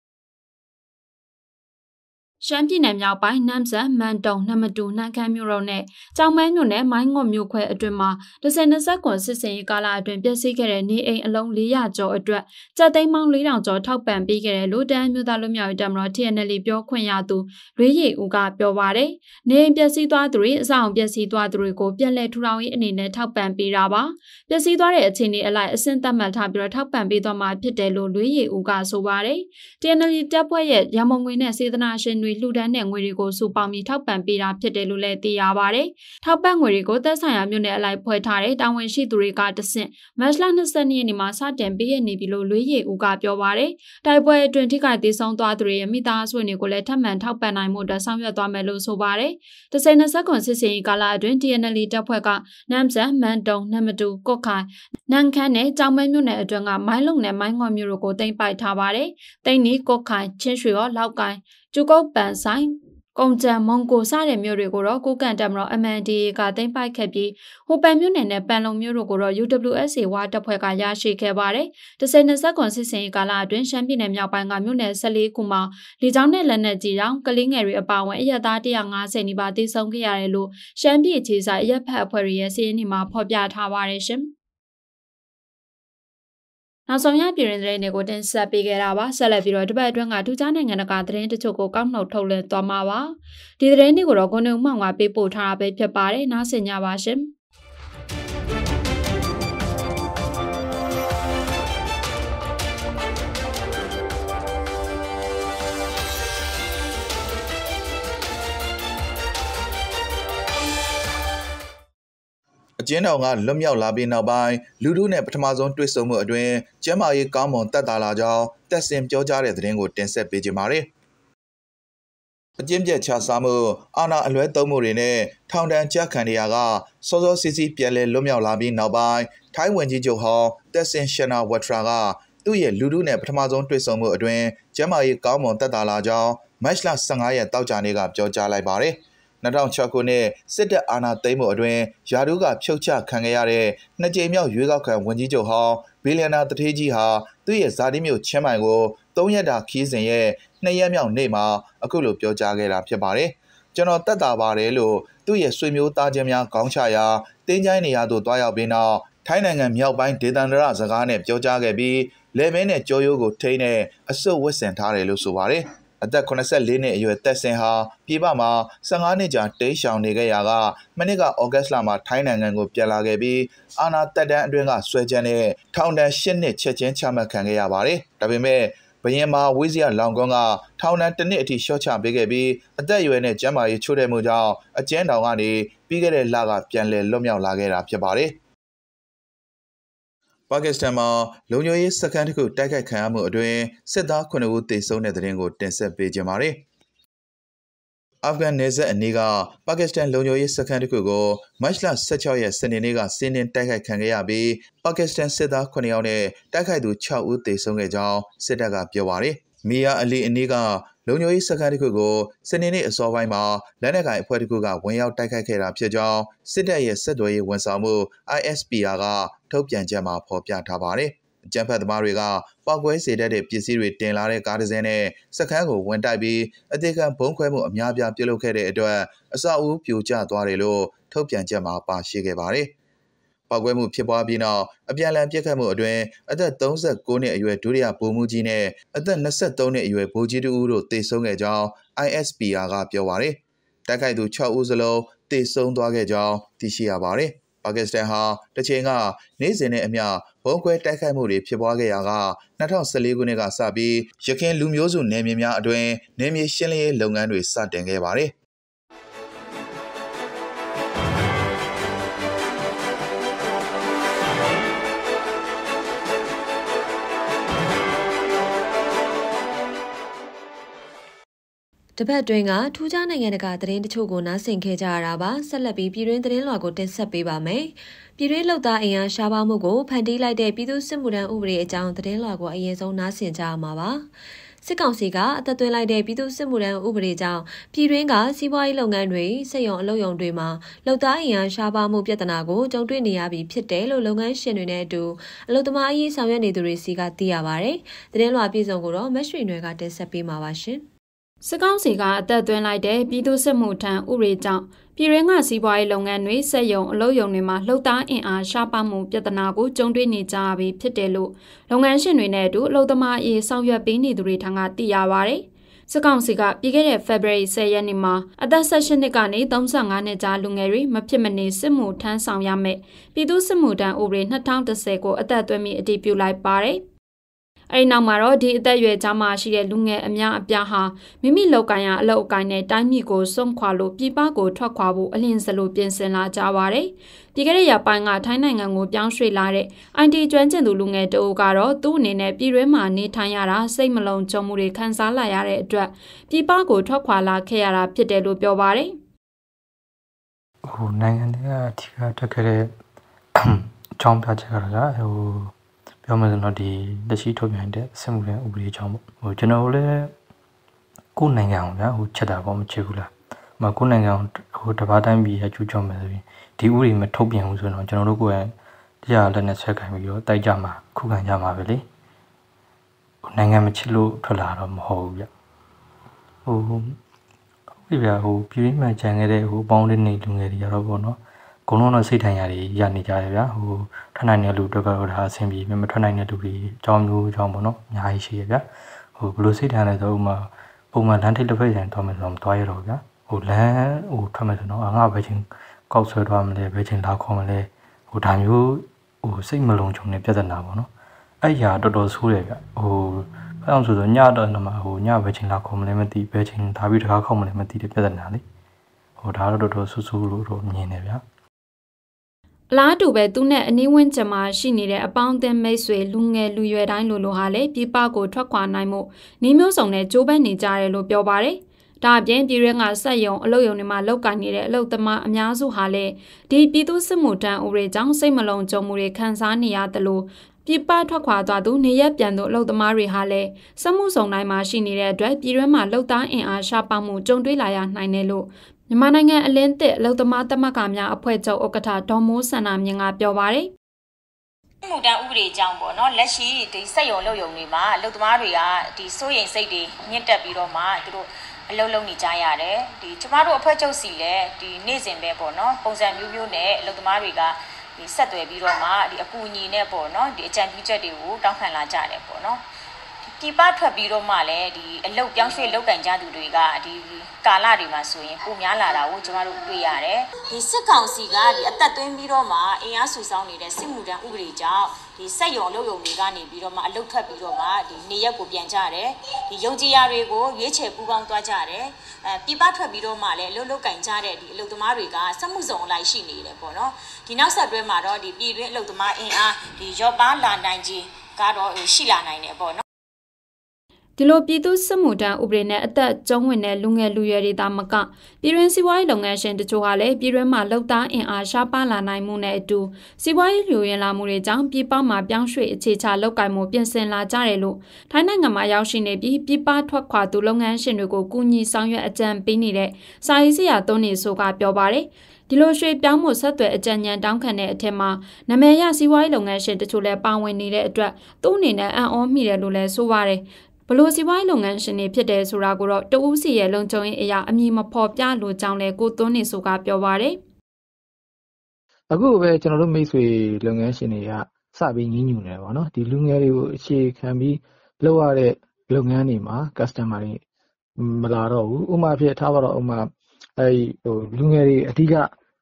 ရှမ်းပြည်နယ်မြောက်ပိုင်းနမ်ဆန်မန်တုံနမတူနှမ်းခမ်းမြို့တို့နဲ့ကြောင်မဲမြို့နယ်မိုင်းငွတ်မြို့ခွဲအတွင်းမှာဒဇယ်နှစ်ဆက်ကွန်စစ်စင်ရေးကာလအတွင်းပျက်စီးခဲ့တဲ့နေအိမ်အလုံး၄ရာကျော်အတွက်ကြက်သိန်းပေါင်း၄ထောင်ကျော်ထောက်ပံ့ပေးခဲ့တဲ့လူတန်းမြို့သားလူမျိုးရေးတပ်မတော် T N L ပြောခွင့်ရသူလွေးရည်ဦးကပြောပါတယ်။နေအိမ်ပျက်စီးသွားသူတွေအဆောင်ပျက်စီးသွားသူတွေကိုပြည်လဲထူထောင်ရေးအနေနဲ့ထောက်ပံ့ပေးတာပါ။ပျက်စီးသွားတဲ့အခြေအနေအလိုက်အဆင့်သတ်မှတ်ထားပြီးတော့ထောက်ပံ့ပေးသွားမှာဖြစ်တယ်လို့လွေးရည်ဦးကဆိုပါတယ်။ T N L တပ်ဖွဲ့ရဲ့ရမုံငွေနဲ့စေတနာရှင်တွေလှူဒန်းတဲ့ငွေတွေကိုစုပေါင်းပြီးထောက်ပံ့ပေးတာဖြစ်တယ်လို့လည်းသိရပါတယ်။ထောက်ပံ့ငွေတွေကိုသက်ဆိုင်ရာမြို့နယ်အလိုက်ဖွဲ့ထားတဲ့တာဝန်ရှိသူတွေကတဆင့်မတ်လ၂၂ရက်နေ့မှာစတင်ပေးရနေပြီလို့လွေးရည်ဦးကပြောပါတယ်။တိုက်ပွဲအတွင်းထိခိုက်ဒေဆုံးသွားသူတွေရဲ့မိသားစုတွေကိုလည်းထပ်မံထောက်ပံ့နိုင်မှုအတွက်ဆောင်ရွက်သွားမယ်လို့ဆိုပါတယ်။ဒဇယ်နှစ်ဆက်ကွန်စစ်စင်ရေးကာလအတွင်း T N L တပ်ဖွဲ့ကနမ်ဆန်မန်တုံနမတူကော့ခိုင်နန်ခမ်းနဲ့ကြောင်မဲမြို့နယ်အတွင်းကမိုင်းလုံနဲ့မိုင်းငွတ်မြို့တို့ကိုတင်ပိုက်ထားပါတယ်။တိန်နီကော့ခိုင်ချင်းရွှေရောလောက်ကိုင်ကျုကုတ်ပန်ဆိုင်ကုံကြံမုံကိုစတဲ့မြို့တွေကိုတော့ကိုကန်တက်မတော် M N D A ကသိမ်းပိုက်ခဲ့ပြီးဟိုပန်မြို့နယ်နဲ့ပန်လုံမြို့တို့ကိုတော့ U W S A ဝါတပ်ဖွဲ့ကရရှိခဲ့ပါတယ်။ဒဇယ်နှစ်ဆက်ကွန်စစ်စင်ရေးကာလအတွင်းရှမ်းပြည်နယ်မြောက်ပိုင်းကမြို့နယ်၁၄ခုမှာလေကြောင်းနဲ့လက်နက်ကြီးကြောင့်ကလေးငယ်တွေအပါအဝင်အရက်သား၁၅၀နီးပါးသေဆုံးခဲ့ရတယ်လို့ရှမ်းပြည်အခြေစိုက်အရက်ဖက်အဖွဲ့တွေရဲ့စီးရင်မှာဖော်ပြထားပါတယ်ရှင်။နောက်ဆုံးရပြည်တွင်သတင်းတွေကိုတင်ဆက်ပေးခဲ့တာပါဆက်လက်ပြီးတော့တပတ်အတွင်းကထူးခြားနိုင်ငံတကာသတင်းတချို့ကိုကောက်နှုတ်ထုတ်လွှင့်သွားမှာပါဒီသတင်းတွေကိုတော့ကိုနေဦးမောင်ကပေးပို့ထားတာပဲဖြစ်ပါတယ်နားဆင်ကြပါရှင်အကျဉ်းထောင်ကလွတ်မြောက်လာပြီးနောက်ပိုင်းလူထုနဲ့ပထမဆုံးတွေ့ဆုံမှုအတွင်းကျမ်းမာရေးကောင်းမွန်သက်သာလာကြောင်းတက်ဆင်ပြောကြားတဲ့သတင်းကိုတင်ဆက်ပေးကြပါမယ်။အကျဉ်းပြတ်ချစားမှုအာဏာအလွဲသုံးမှုတွေနဲ့ထောင်ဒဏ်ကျခံနေရကစောစောစီးစီးပြန်လည်လွတ်မြောက်လာပြီးနောက်ပိုင်းထိုင်းဝန်ကြီးချုပ်ဟောင်းတက်ဆင်ရှနာဝက်ထရာကသူ့ရဲ့လူထုနဲ့ပထမဆုံးတွေ့ဆုံမှုအတွင်းကျမ်းမာရေးကောင်းမွန်သက်သာလာကြောင်းမတ်လ၁၅ရက်တောက်ကြနေ့ကပြောကြားလိုက်ပါတယ်။၂၀၀၆ခုနှစ်စစ်တပ်အာဏာသိမ်းမှုအတွင်းယာဒူးကဖြုတ်ချခံခဲ့ရတဲ့နှစ်ကြိမ်မြောက်ရွေးကောက်ခံဝန်ကြီးချုပ်ဟောင်းဘီလီယံနာတထေးကြီးဟာသူ့ရဲ့ဇာတိမြို့ချင်းမိုင်ကိုသုံးရက်တာခီးစဉ်ရဲ့နှစ်ရက်မြောက်နေ့မှာအခုလိုပြောကြားခဲ့တာဖြစ်ပါတယ်။ကျွန်တော်တက်တာပါတယ်လို့သူ့ရဲ့ဆွေမျိုးသားချင်းများခေါင်းချရာတင်းချိုင်းနေရာသို့တွားရောက်ပြီးနောက်ထိုင်းနိုင်ငံမြောက်ပိုင်းဒေသန္တရစကားနဲ့ပြောကြားခဲ့ပြီးလေဘင်းနဲ့ကြောရိုးကိုထိန်းနဲ့အစွတ်ဝတ်ဆင်ထားတယ်လို့ဆိုပါတယ်။အသက်၇၄နှစ်အရွယ်တက်ဆင်ဟာပြည်ပမှာ၁၅နှစ်ကြာတိမ်းရှောင်နေခဲ့ရာကမနှစ်ကဩဂတ်လမှာထိုင်းနိုင်ငံကိုပြန်လာခဲ့ပြီးအာဏာတက်တန်းအတွင်းကဆွဲချက်နဲ့ထောင်ဒဏ်၈နှစ်ချက်ချင်းချမှတ်ခံခဲ့ရပါတယ်။ဒါပေမဲ့ဘရင်မာဝိဇယလောင်ကွန်းကထောင်ဒဏ်တစ်နှစ်အထိလျှော့ချပေးခဲ့ပြီးအသက်အရွယ်နဲ့ကျန်းမာရေးချို့တဲ့မှုကြောင့်အကျဉ်းထောင်ကနေပြီးခဲ့တဲ့လကပြန်လည်လွတ်မြောက်လာခဲ့တာဖြစ်ပါတယ်။ပါကစ္စတန်မှာလုံခြုံရေးစခန်းတစ်ခုတိုက်ခိုက်ခံရမှုအတွင်းစစ်သားခုနှစ်ဦးသေဆုံးတဲ့သတင်းကိုတင်ဆက်ပေးကြပါမယ်။အာဖဂန်နယ်စပ်အနီးကပါကစ္စတန်လုံခြုံရေးစခန်းတစ်ခုကိုမတ်လ၁၆ရက်စနေနေ့ကစီးနင်းတိုက်ခိုက်ခံခဲ့ရပြီးပါကစ္စတန်စစ်သားခုနှစ်ယောက်နဲ့တိုက်ခိုက်သူ၆ဦးသေဆုံးခဲ့ကြောင်းစစ်တပ်ကပြောပါတယ်။မီယာအလီအနီးကလုံခြုံရေးစခန်းတစ်ခုကိုစနေနေ့အစောပိုင်းမှာလက်နက်ကိုင်အဖွဲ့တစ်ခုကဝင်ရောက်တိုက်ခိုက်ခဲ့တာဖြစ်ကြောင်းစစ်တပ်ရဲ့စစ်တော်ရေးဝန်ဆောင်မှု I S P R ကထုတ်ပြန်ချက်မှာဖော်ပြထားပါတယ်။အကြမ်းဖက်သမားတွေကပောက်ကွဲစေတတ်တဲ့ပစ္စည်းတွေတင်လာတဲ့ကားတစ်စင်းနဲ့စခန်းကိုဝင်တိုက်ပြီးအသေးခံဘုံခွဲမှုအများပြားပြုလုပ်ခဲ့တဲ့အတွက်အဆောက်အဦပြိုကျသွားတယ်လို့ထုတ်ပြန်ချက်မှာပါရှိခဲ့ပါတယ်။ပောက်ကွဲမှုဖြစ်ပွားပြီးနောက်အပြန်အလှန်ပစ်ခတ်မှုအတွင်းအသက်၃၉နှစ်အရွယ်ဒုတိယဗိုလ်မှူးကြီးနဲ့အသက်၂၃နှစ်အရွယ်ဗိုလ်ကြီးတို့တို့သေဆုံးခဲ့ကြောင်း I S P R ကပြောပါတယ်။တိုက်ခိုက်သူ၆ဦးစလုံးသေဆုံးသွားခဲ့ကြောင်းသိရှိရပါတယ်။ပါကစ္စတန်ဟာတစ်ချိန်ကနေ့စဉ်နဲ့အမျှဘုံခွဲတိုက်ခိုက်မှုတွေဖြစ်ပွားခဲ့ရာက၂၀၁၄ခုနှစ်ကစပြီးရခိုင်လူမျိုးစုနယ်မြေများအတွင်းနယ်မြေရှင်းလင်းရေးလုပ်ငန်းတွေစတင်ခဲ့ပါတယ်တပတ်တွင်ကထူးခြားနိုင်ငံတကာသတင်းတချို့ကိုနားဆင်ခဲ့ကြရတာပါဆက်လက်ပြီးပြည်တွင်းသတင်းလွှာကိုတင်ဆက်ပေးပါမယ်ပြည်တွင်းလှုပ်သားအင်အားရှားပါမှုကိုဖန်တီးလိုက်တဲ့ပြည်သူ့စစ်မှုထမ်းဥပဒေအကြောင်းသတင်းလွှာကိုအရင်ဆုံးနားဆင်ကြရမှာပါစစ်ကောင်စီကအသက်သွင်းလိုက်တဲ့ပြည်သူ့စစ်မှုထမ်းဥပဒေကြောင့်ပြည်တွင်းကစီးပွားရေးလုပ်ငန်းတွေစက်ရုံအလုပ်ရုံတွေမှာလှုပ်သားအင်အားရှားပါမှုပြဿနာကိုကြုံတွေ့နေရပြီးဖြစ်တယ်လို့လုပ်ငန်းရှင်တွေနဲ့အတူအလုပ်သမားအရေးဆောင်ရွက်နေသူတွေစီကသိရပါတယ်သတင်းလွှာပြည်စုံကိုတော့မက်ရွှေနွယ်ကတင်ဆက်ပေးမှာပါရှင်စစ်ကောင်စီကအသက်သွင်းလိုက်တဲ့ပြည်သူ့စစ်မှုထမ်းဥပဒေကြောင့်ပြည်တွင်းကစီးပွားရေးလုပ်ငန်းတွေစက်ရုံအလုပ်ရုံတွေမှာလှုပ်သားအင်အားရှားပါမှုပြဿနာကိုကြုံတွေ့နေကြပြီးဖြစ်တယ်လို့လုပ်ငန်းရှင်တွေနဲ့အတူအလုပ်သမားအရေးဆောင်ရွက်ပေးနေသူတွေထံကသိရပါဗျ။စစ်ကောင်စီကပြီးခဲ့တဲ့ ဖေဖော်ဝါရီလဆယ်ရက်နေ့မှာအသက်၁၈နှစ်ကနေ၃၅နှစ်ကြားလူငယ်တွေမဖြစ်မနေစစ်မှုထမ်းဆောင်ရမယ်ပြည်သူ့စစ်မှုထမ်းဥပဒေ၂၀၁၀ကိုအသက်သွင်းပြီးအတည်ပြုလိုက်ပါတယ်။အဲဒီနောက်မှာတော့ဒီအသက်အရွယ်ကြားမှာရှိတဲ့လူငယ်အများအပြားဟာမိမိလောက်ကိုင်းရအလောက်အကိုင်းနဲ့တိုင်းပြည်ကိုစွန့်ခွာလို့ပြည်ပကိုထွက်ခွာဖို့အလင်းစလို့ပြင်ဆင်လာကြပါတယ်။ဒီကနေ့ရက်ပိုင်းကထိုင်းနိုင်ငံကိုပြောင်းရွှေ့လာတဲ့ အိုင်တီ ကျွမ်းကျင်သူလူငယ်တအုပ်ကတော့သူ့အနေနဲ့ပြည်တွင်းမှာနေထိုင်ရတာစိတ်မလုံးကြုံမှုတွေခံစားလာရတဲ့အတွက်ပြည်ပကိုထွက်ခွာလာခဲ့ရတာဖြစ်တယ်လို့ပြောပါတယ်။ဟိုနိုင်ငံတွေကအထူးတက်ခဲ့တဲ့အကြောင်းပြချက်ကတော့ဟိုပြောမှဆိုတော့ဒီလက်ရှိထုတ်ပြန်တဲ့စစ်မှုထမ်းဥပဒေကြောင့်ပေါ့ဟိုကျွန်တော်လည်းကိုယ်နိုင်ငံအောင်ဗျာဟိုချက်တာပေါ့မချစ်ဘူးလားမကိုယ်နိုင်ငံဟိုတပတ်တိုင်းပြည်ရကျူးကျော်မယ်ဆိုရင်ဒီဥပဒေမထုတ်ပြန်ဘူးဆိုတော့ကျွန်တော်တို့ကိုယ်တရားလက်နဲ့ဆက်ခံပြီးတော့တိုက်ကြမှာခုခံကြမှာပဲလေဟိုနိုင်ငံမချစ်လို့ထွက်လာတော့မဟုတ်ဘူးဗျဟိုဒီဗျာဟိုပြည်ရင်းမှကြံခဲ့တဲ့ဟိုပေါင်းတဲ့နေလူငယ်တွေရတော့ပေါ့နော်အကုန်လုံးတော့စိတ်ထိုင်ရတွေရနေကြတယ်ဗျာဟိုထွက်နိုင်တဲ့လူတွေကတော့ဒါအဆင်ပြေမထွက်နိုင်တဲ့လူတွေအကြောင်းမျိုးအကြောင်းပေါ့နော်အများကြီးရှိရဗျာဟိုဘယ်လိုစိတ်ထိုင်လဲဆိုတော့ဥမာပုံမှန်လမ်းထိပ်တစ်ဖက်ဆိုင်သွားမယ်ဆိုတော့မသွားရတော့ဗျာဟိုလမ်းဟိုထွက်မယ်ဆိုတော့ငါဘယ်ချင်းကောက်ဆွဲသွားမလဲဘယ်ချင်းလာခေါ်မလဲဟိုဒါမျိုးဟိုစိတ်မလုံးချုံတဲ့ပြဿနာပေါ့နော်အဲ့ရာတော်တော်ဆိုးတယ်ဗျဟိုဘာလို့ဆိုတော့ညတော့မှဟိုညဘယ်ချင်းလာခေါ်မလဲမသိဘယ်ချင်းဒါပြီးတကားခေါ်မလဲမသိတဲ့ပြဿနာလေဟိုဒါတော့တော်တော်ဆူဆူလို့တော့မြင်နေဗျာအလားတူပဲသူနဲ့အနီးဝန်းကျင်မှာရှိနေတဲ့အပေါင်းအသင်းမိတ်ဆွေလူငယ်လူရွယ်တိုင်းလိုလိုဟာလည်းပြည်ပကိုထွက်ခွာနိုင်မှုနှီးမျိုးစုံနဲ့ကြိုးပမ်းနေကြတယ်လို့ပြောပါတယ်။ဒါအပြင်ပြည်ရင်းကစက်ရုံအလုပ်ရုံတွေမှာလောက်ကိုင်နေတဲ့အလုပ်သမားအများစုဟာလည်းဒီပြည်သူစစ်မှုထမ်းဥပဒေကြောင့်စိတ်မလုံးကြုံမှုတွေခံစားနေရတယ်လို့ပြည်ပထွက်ခွာသွားသူနေရက်ပြန်သူအလုပ်သမားတွေဟာလည်းစက်မှုစုံတိုင်းမှာရှိနေတဲ့အတွက်ပြည်ရင်းမှာလုပ်သားအင်အားရှားပါမှုကြုံတွေ့လာရနိုင်တယ်လို့မြန်မာနိုင်ငံအလင်းသစ်အလုပ်သမားသမဂ္ဂများအဖွဲ့ချုပ်ဥက္ကဋ္ဌဒေါ်မိုးဆန္ဒမြင့်ကပြောပါတယ်။မှုတန်းဥပဒေကြောင့်ပေါ့နော်လက်ရှိဒီစက်ရုံလုပ်ရုံတွေမှာအလုပ်သမားတွေကဒီစိုးရိမ်စိတ်တွေညှစ်တက်ပြီးတော့မှသူတို့အလုပ်လုပ်နေကြရတယ်။ဒီကျမတို့အဖွဲ့ချုပ်စီလည်းဒီနေ့စဉ်ပဲပေါ့နော်ပုံစံမျိုးမျိုးနဲ့အလုပ်သမားတွေကဒီဆက်သွယ်ပြီးတော့မှဒီအကူအညီနဲ့ပေါ့နော်ဒီအကြံပြုချက်တွေကိုတောင်းခံလာကြတယ်ပေါ့နော်။ဒီပထွက်ပြီးတော့မှလည်းဒီအလုပ်ပြောင်းရွှေ့လုပ်ကင်ကြသူတွေကဒီကာလတွေမှာဆိုရင်ပုံများလာတာကိုကျမတို့တွေ့ရတယ်ဒီစစ်ကောင်စီကဒီအသက်သွင်းပြီးတော့မှအင်အားစုဆောင်းနေတဲ့စစ်မှုထမ်းဥပဒေကြောင့်ဒီစက်ရုံအလုပ်ရုံတွေကနေပြီးတော့မှအလုပ်ထွက်ပြီးတော့မှဒီနေရက်ကိုပြန်ကြတယ်ဒီယုံကြည်ရာတွေကိုရွေးချယ်ပူးပေါင်းသွားကြတယ်အဲပြပထွက်ပြီးတော့မှလည်းအလုပ်လုပ်ကင်ကြတဲ့ဒီအလုပ်သမားတွေကစက်မှုစုံအလိုက်ရှိနေတယ်ပေါ့နော်ဒီနောက်ဆက်တွဲမှာတော့ဒီပြည်တွင်းအလုပ်သမားအင်အားဒီရော့ပါလာနိုင်ခြင်းကတော့ရှိလာနိုင်တယ်ပေါ့နော်ဒီလိုပြည်သူစစ်မှုထမ်းဥပဒေနဲ့အသက်ကျုံးဝင်တဲ့လူငယ်လူရွယ်တွေသာမကပြည်တွင်းစီးပွားရေးလုပ်ငန်းရှင်တချို့ဟာလည်းပြည်တွင်းမှာလုပ်သားအင်အားရှားပါလာနိုင်မှုနဲ့အတူစီးပွားရေးလျို့ရင်လာမှုတွေကြောင့်ပြည်ပမှာပြောင်းရွှေ့အခြေချလုပ်ကိုင်မှုပြင်ဆင်လာကြတယ်လို့ထိုင်းနိုင်ငံမှာရောက်ရှိနေပြီးပြည်ပထွက်ခွာသူလုပ်ငန်းရှင်တွေကိုကူညီဆောင်ရွက်အကြံပေးနေတဲ့စာရေးဆရာသွန်းနေဆိုကပြောပါတယ်ဒီလိုရွှေ့ပြောင်းမှုဆက်သွယ်အကြံဉာဏ်တောင်းခံတဲ့အထက်မှာနာမည်ရစီးပွားရေးလုပ်ငန်းရှင်တချို့လည်းပါဝင်နေတဲ့အတွက်သူ့အနေနဲ့အံ့ဩမိတယ်လို့လည်းဆိုပါတယ်ဘလို့စီးပွားရေးလုပ်ငန်းရှင်တွေဖြစ်တယ်ဆိုတာကိုတော့တဦးစီရဲ့လုံခြုံရေးအရာအမည်မဖော်ပြလိုကြောင်းလဲကိုသွန်းနေဆိုကပြောပါတယ်အခုပဲကျွန်တော်တို့မိတ်ဆွေလုပ်ငန်းရှင်တွေကစပြီးညှဉ်းညူနေတယ်ပေါ့နော်ဒီလူငယ်တွေကိုအခြေခံပြီးလုပ်ရတဲ့လုပ်ငန်းတွေမှာ customer တွေမလာတော့ဘူးဥပမာဖြစ်ထားပါတော့ဥပမာအဲဒီဟိုလူငယ်တွေအဓိက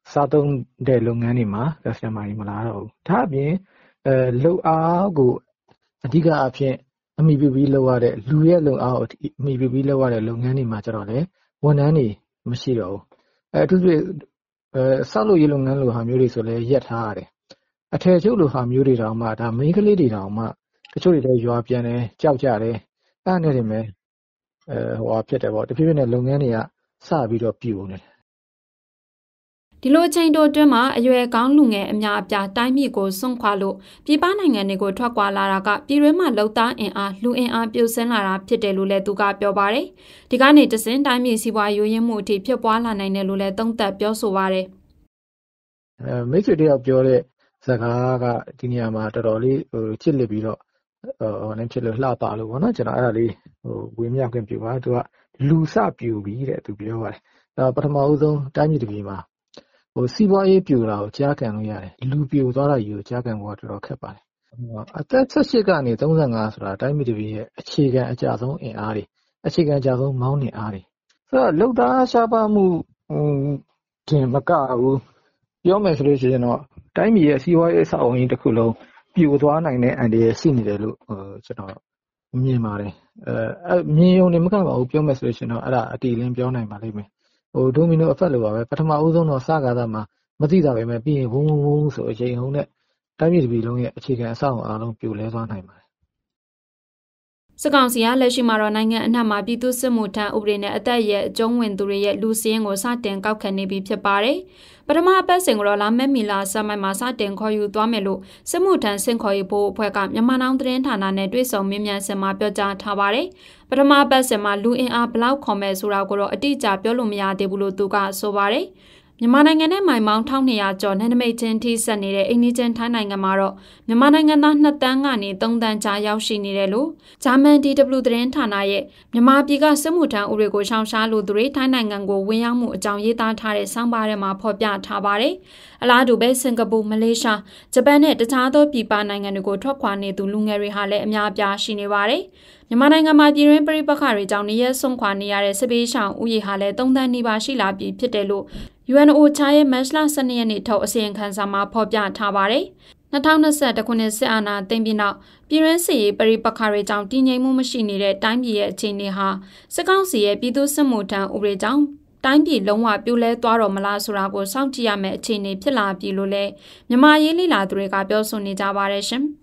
စားသုံးတဲ့လုပ်ငန်းတွေမှာ customer တွေမလာတော့ဘူးဒါအပြင်အဲလုပ်အားကိုအဓိကအဖြစ်အမိပြုပြီးလုပ်ရတဲ့လူရဲ့လုပ်အားကိုအမိပြုပြီးလုပ်ရတဲ့လုပ်ငန်းတွေမှာကျတော့လေဝန်ထမ်းတွေမရှိတော့ဘူးအဲသူတွေအဲဆောက်လုပ်ရေးလုပ်ငန်းလိုဟာမျိုးတွေဆိုလဲရက်ထားရတယ်အထည်ချုပ်လိုဟာမျိုးတွေတောင်မှဒါမိန်းကလေးတွေတောင်မှတချို့တွေလည်းရွာပြန်တယ်ကြောက်ကြတယ်အဲ့နဲ့တွေမဲ့အဲဟိုဟာဖြစ်တယ်ပေါ့တဖြည်းဖြည်းနဲ့လုပ်ငန်းတွေကစပြီးတော့ပြိုနေတယ်ဒီလိုအချိန်တိုအတွင်းမှာအရွယ်ကောင်းလူငယ်အများအပြားတိုင်းပြည်ကိုစွန့်ခွာလို့ပြည်ပနိုင်ငံတွေကိုထွက်ခွာလာတာကပြည်တွင်းမှာလုံသားအင်အားလူအင်အားပြုတ်ဆင်းလာတာဖြစ်တယ်လို့လည်းသူကပြောပါတယ်။ဒီကနေတစင်တိုင်းပြည်စီးပွားရေးရင်းမှုအထိဖြစ်ပွားလာနိုင်တယ်လို့လည်းသုံးသပ်ပြောဆိုပါတယ်။အဲမိတ်ဆွေတယောက်ပြောတဲ့စကားကဒီနေရာမှာတော်တော်လေးဟိုချစ်လက်ပြီးတော့ဟိုလည်းဖြစ်လို့လှပလို့ပေါ့နော်ကျွန်တော်အဲ့ဒါလေးဟိုဝေမျှခွင့်ပြုပါသူကလူစပြူပြီးတဲ့သူပြောပါတယ်။အဲပထမဦးဆုံးတိုင်းပြည်တစ်ပြည်မှာဟိုစီးပွားရေးပြိုတာကိုကြားကန်လို့ရတယ်လူပြိုသွားတာကြီးကိုကြားကန်ဖို့တော်တော်ခက်ပါတယ်အသက်၁၈ကနေ၃၅ဆိုတာတိုင်းပြည်တစ်ပြည်ရဲ့အခြေခံအကျဆုံးအင်အားတွေအခြေခံအကျဆုံးမောင်းနှင်အားတွေဆိုတော့လုံသားရှားပါမှုဟိုတင်မကဘူးပြောမယ်ဆိုလို့ရှိရင်တော့တိုင်းပြည်ရဲ့စီးပွားရေးအဆောက်အအုံကြီးတစ်ခုလုံးပြိုသွားနိုင်တဲ့အန္တရာယ်ရှိနေတယ်လို့ဟိုကျွန်တော်မြင်ပါတယ်အဲမြင်ုံနဲ့မကပါဘူးပြောမယ်ဆိုလို့ရှိရင်တော့အဲ့ဒါအတီလင်းပြောနိုင်ပါလိမ့်မယ်ဟိုဒိုမီနိုအဖက်လိုပါပဲပထမဦးဆုံးတော့စကားသားမှာမသိတာပဲမဲ့ပြီးရင်ဝုန်းဝုန်းဝုန်းဆိုအချိန်ဟုန်နဲ့တိုင်းပြည်တစ်ပြည်လုံးရဲ့အခြေခံအဆောက်အအုံအားလုံးပြိုလဲသွားနိုင်ပါတယ်စစ်ကောင်စီကလက်ရှိမှာတော့နိုင်ငံအနှံ့မှာပြည်သူ့စစ်မှုထမ်းဥပဒေနဲ့အသက်ရဲ့အကျုံးဝင်သူတွေရဲ့လူစည်းရင်းကိုစတင်ကောက်ခံနေပြီဖြစ်ပါတယ်။ပထမအပတ်စဉ်ကတော့လာမက်မီလာစမိုင်မှာစတင်ခေါ်ယူသွားမယ်လို့စစ်မှုထမ်းစင်ခေါ်ရေးဘိုးအဖွဲ့ကမြန်မာနောင်သတင်းဌာနနဲ့တွေ့ဆုံမြင်မြန်စင်မှာပြောကြားထားပါတယ်။ပထမအပတ်စဉ်မှာလူအင်အားဘလောက်ခေါ်မယ်ဆိုတာကိုတော့အတိအကျပြောလို့မရသေးဘူးလို့သူကဆိုပါတယ်။မြန်မာနိုင်ငံနဲ့မိုင်ပေါင်းတစ်ထောင်နှစ်ရာကျော်နယ်နိမိတ်ချင်းထိစပ်နေတဲ့အိန္ဒိချင်းထိုင်းနိုင်ငံမှာတော့မြန်မာနိုင်ငံသားနှစ်တန်းကနေသုံးတန်းကြားရောက်ရှိနေတယ်လို့ဂျာမန် ဒီ ဒဘလျူ သတင်းဌာနရဲ့မြန်မာပြည်ကစစ်မှုထမ်းဥပဒေကိုရှောင်ရှားလို့သူတွေထိုင်းနိုင်ငံကိုဝင်ရောက်မှုအကြောင်းရေးသားထားတဲ့ဆောင်းပါးထဲမှာဖော်ပြထားပါတယ်။အလားတူပဲစင်ကာပူမလေးရှားဂျပန်နဲ့တခြားသောပြည်ပနိုင်ငံတွေကိုထွက်ခွာနေသူလူငယ်တွေဟာလည်းအများအပြားရှိနေပါတယ်။မြန်မာနိုင်ငံမှာပြည်တွင်းပဋိပက္ခတွေကြောင့်နေရဆုံးခွာနေရတဲ့စစ်ပေးရှောင်ဥယျာဉ်ဟာလည်းသုံးတန်းနီးပါးရှိလာပြီဖြစ်တယ်လို့ ယူအန် အို ချာ ရဲ့မတ်လ၁၂ရက်နေ့ထုတ်အစီရင်ခံစာမှာဖော်ပြထားပါတယ်။၂၀၂၁ခုနှစ်စစ်အာဏာသိမ်းပြီးနောက်ပြည်တွင်းစစ်ရေးပဋိပက္ခတွေကြောင့်တည်ငြိမ်မှုမရှိနေတဲ့တိုင်းပြည်ရဲ့အခြေအနေဟာစစ်ကောင်စီရဲ့ပြည်သူ့စစ်မှုထမ်းဥပဒေကြောင့်တိုင်းပြည်လုံးဝပြိုလဲသွားတော့မလားဆိုတာကိုစောင့်ကြည့်ရမယ့်အခြေအနေဖြစ်လာပြီလို့လည်းမြန်မာရေးလေ့လာသူတွေကပြောဆိုနေကြပါတယ်ရှင်။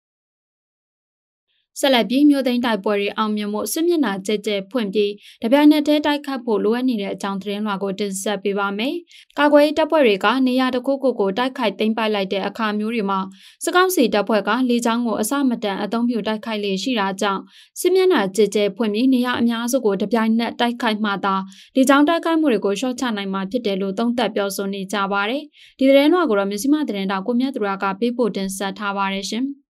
ဆက်လက်ပြီးမြို့သိမ်းတိုက်ပွဲတွေအောင်မြင်မှုစစ်မျက်နှာကျဲကျဲဖွင့်ပြီးတပြိုင်နက်တည်းတိုက်ခတ်ဖို့လိုအပ်နေတဲ့အကြောင်းသတင်းလွှာကိုတင်ဆက်ပေးပါမယ်။ကာကွယ်ရေးတပ်ဖွဲ့တွေကနေရာတစ်ခုခုကိုတိုက်ခိုက်သိမ်းပိုက်လိုက်တဲ့အခါမျိုးတွေမှာစစ်ကောင်စီတပ်ဖွဲ့ကလေကြောင်းကိုအစမတန်အသုံးပြုတိုက်ခိုက်လေရှိတာကြောင့်စစ်မျက်နှာကျဲကျဲဖွင့်ပြီးနေရာအများစုကိုတပြိုင်နက်တိုက်ခိုက်မှသာလေကြောင်းတိုက်ခိုက်မှုတွေကိုရှော့ချနိုင်မှာဖြစ်တယ်လို့သုံးသပ်ပြောဆိုနေကြပါတယ်။ဒီသတင်းလွှာကိုတော့မြစီမသတင်းတောက်ကိုမြတ်သူရကပေးပို့တင်ဆက်ထားပါတယ်ရှင်။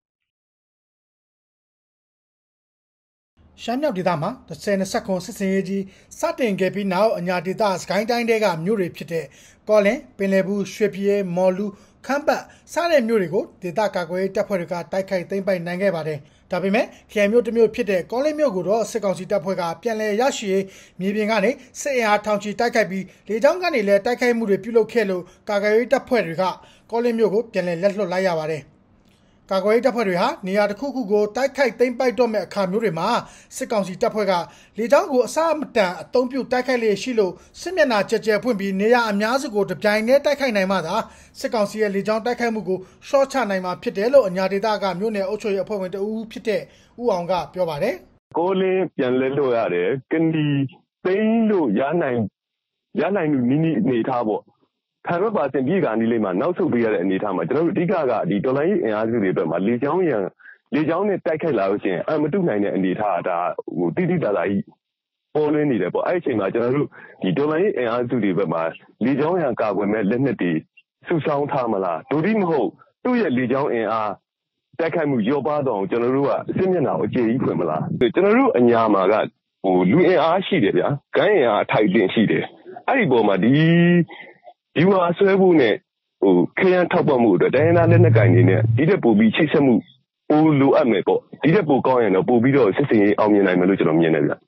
ရှမ်းမြောက်ဒေသမှာ၂၀၂၁ခုစစ်စင်ရေးကြီးစတင်ခဲ့ပြီးနောက်အညာဒေသစကိုင်းတိုင်းတွေကမြို့တွေဖြစ်တဲ့ကောလင်ပင်လယ်ဘူးရွှေပြည်မော်လူခမ်းပတ်စတဲ့မြို့တွေကိုဒေသကာကွယ်ရေးတပ်ဖွဲ့တွေကတိုက်ခိုက်သိမ်းပိုက်နိုင်ခဲ့ပါတယ်။ဒါပေမဲ့ခရိုင်မြို့တစ်မြို့ဖြစ်တဲ့ကောလင်မြို့ကိုတော့စစ်ကောင်စီတပ်ဖွဲ့ကပြန်လည်ရရှိရေးမြေပြင်ကနေစစ်အင်အားထောင်ချီတိုက်ခိုက်ပြီးလေကြောင်းကနေလည်းတိုက်ခိုက်မှုတွေပြုလုပ်ခဲ့လို့ကာကွယ်ရေးတပ်ဖွဲ့တွေကကောလင်မြို့ကိုပြန်လည်လက်လွှတ်လိုက်ရပါတယ်။ကာကွယ်ရေးတပ်ဖွဲ့တွေဟာနေရာတစ်ခုခုကိုတိုက်ခိုက်သိမ်းပိုက်တော့မဲ့အခါမျိုးတွေမှာစစ်ကောင်စီတပ်ဖွဲ့ကလေကြောင်းကိုအစမတန်အသုံးပြုတိုက်ခိုက်လေရှိလို့စစ်မျက်နှာကြဲကြဲဖွင့်ပြီးနေရာအများစုကိုတပြိုင်တည်းတိုက်ခိုက်နိုင်မှသာစစ်ကောင်စီရဲ့လေကြောင်းတိုက်ခိုက်မှုကိုရှော့ချနိုင်မှာဖြစ်တယ်လို့အညာဒေသကမြို့နယ်အုပ်ချုပ်ရေးအဖွဲ့ဝင်တဦးဖြစ်တဲ့ဦးအောင်ကပြောပါတယ်။ကိုလင်းပြန်လဲလို့ရတယ်ကဏီသိမ်းလို့ရနိုင်ရနိုင်လူနီးနီးအနေထားပေါ့ခံရပါတင်ပြည်ကနေလေးမှာနောက်ဆုတ်ပေးရတဲ့အနေအထားမှာကျွန်တော်တို့အဓိကကဒီဒေါ်လာကြီးအင်အားစုတွေအတွက်မှာလေချောင်းရံလေချောင်းနဲ့တိုက်ခိုက်လာလို့ရှိရင်အမတုနိုင်တဲ့အနေအထားဒါဟိုတိတိတသာကြီးပေါ်လွင်နေတယ်ပေါ့အဲ့ဒီအချိန်မှာကျွန်တော်တို့ဒီဒေါ်လာကြီးအင်အားစုတွေဘက်မှာလေချောင်းရံကာကွယ်မဲ့လက်နက်တွေစုဆောင်းထားမလားဒိုဒီမဟုတ်သူ့ရဲ့လေချောင်းအင်အားတိုက်ခိုက်မှုရောပါတော့ကျွန်တော်တို့ကစစ်မျက်နှာကိုအခြေကြီးဖွင့်မလားကျွန်တော်တို့အညာမှာကဟိုလူအင်အားရှိတယ်ဗျာဂိုင်းအင်အားအထိုက်တင်ရှိတယ်အဲ့ဒီပေါ်မှာဒီဒီမှာဆွဲဖို့နဲ့ဟိုခရမ်းထောက်ပံ့မှုအတွက်တိုင်းသားလက်နက်ကင်နေနဲ့ဒီတက်ပို့ပြီးချိတ်ဆက်မှုပိုလိုအပ်မယ်ပေါ့ဒီတက်ပို့ကောင်းရင်တော့ပို့ပြီးတော့စစ်စင်ရေးအောင်မြင်နိုင်မယ်လို့ကျွန်တော်မြင်တယ်ဗျ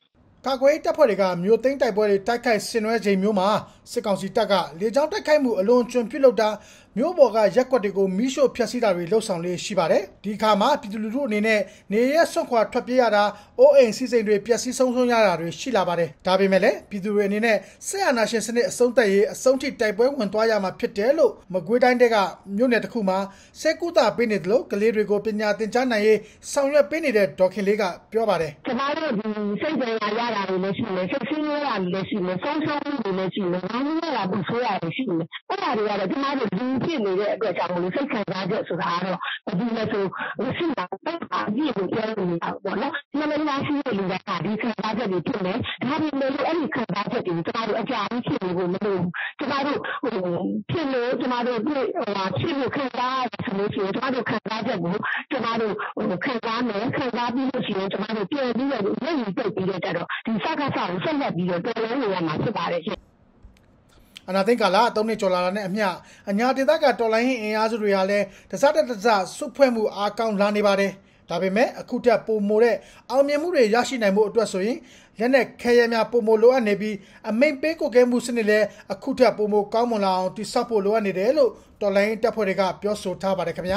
ကာကွယ်တပ်ဖွဲ့တွေကမြို့သိမ်းတိုက်ပွဲတွေတိုက်ခိုက်ဆင်နွှဲချိန်မျိုးမှာစစ်ကောင်စီတပ်ကလေကြောင်းတိုက်ခိုက်မှုအလွန်ကျွံပြုတ်လောက်တာမြို့ပေါ်ကရက်ကွက်တွေကိုမိရှို့ဖျက်ဆီးတာတွေလှုပ်ဆောင်လေးရှိပါတယ်ဒီအခါမှာပြည်သူလူထုအနေနဲ့နေရက်ဆွန့်ခွာထွက်ပြေးရတာအိုးအိမ်စီစိန်တွေပျက်စီးဆုံးရှုံးရတာတွေရှိလာပါတယ်ဒါပေမဲ့လည်းပြည်သူတွေအနေနဲ့ဆက်အာဏာရှင်စနစ်အဆုံးသတ်ရေးအဆုံးထိတိုက်ပွဲဝင်သွားရမှာဖြစ်တယ်လို့မကွေးတိုင်းကမြို့နယ်တစ်ခုမှာစက်ကူတာပေးနေတယ်လို့ကလေးတွေကိုပညာသင်ကြားနိုင်ရေးဆောင်ရွက်ပေးနေတဲ့ဒေါ်ခင်လေးကပြောပါတယ်ကျွန်တော်တို့ဒီစိတ်တွေရရတာတွေလည်းရှိမယ်စိတ်ဆင်းရဲတာတွေလည်းရှိမယ်ဆုံးရှုံးမှုတွေလည်းရှိမယ်ငါတို့ရတာဘူးဆိုရတယ်ရှိမယ်အဲ့ဒါတွေကတော့ကျွန်တော်တို့ဒီဖြစ်နေတဲ့အတွက်ကြောင့်မလို့စိတ်ခံစားချက်ဆိုတာကတော့ဒီလိုဆိုရှိတာပတ်ပါကြည့်လို့ပြောနေတာပေါ့နော်ဒီလိုမျိုးရှိတဲ့လူတွေကဒီခံစားချက်တွေဖြစ်နေဒါပေမဲ့အဲ့ဒီခံစားချက်တွေကျွန်တော်တို့အကြာကြီးဖြစ်နေဖို့မလို့ကျွန်တော်တို့ဟိုဖြစ်လို့ကျွန်တော်တို့ဒီဟိုဖြစ်လို့ခံစားရဆိုလို့ရှိရင်ကျွန်တော်တို့ခံစားချက်ကိုကျွန်တော်တို့ဟိုခံစားမယ်ခံစားပြီးလို့ရှိရင်ကျွန်တော်တို့ပြန်ပြီးတော့လက်ရည်ပိတ်ပြီးတော့ဒီစကားစားကိုဆက်လက်ပြီးတော့တော်တော်လေးရမှာဖြစ်ပါတယ်ရှင်အနာသိန်းကာလသုံးနှစ်ကျော်လာတာနဲ့အမျှအညာဒေသကတော်လိုင်းအင်အားစုတွေဟာလည်းတစတက်တစစုဖွဲ့မှုအားကောင်းလာနေပါတယ်ဒါပေမဲ့အခုတက်ပုံမိုတဲ့အောင်မြင်မှုတွေရရှိနိုင်မှုအတွက်ဆိုရင်လက်နဲ့ခဲရဲများပုံမိုလိုအပ်နေပြီးအမိန်ပေးကိုကဲမှုစနစ်လည်းအခုတက်ပုံမိုကောင်းမွန်လာအောင်တိစောက်ဖို့လိုအပ်နေတယ်လို့တော်လိုင်းတပ်ဖွဲ့တွေကပြောဆိုထားပါတယ်ခင်ဗျာ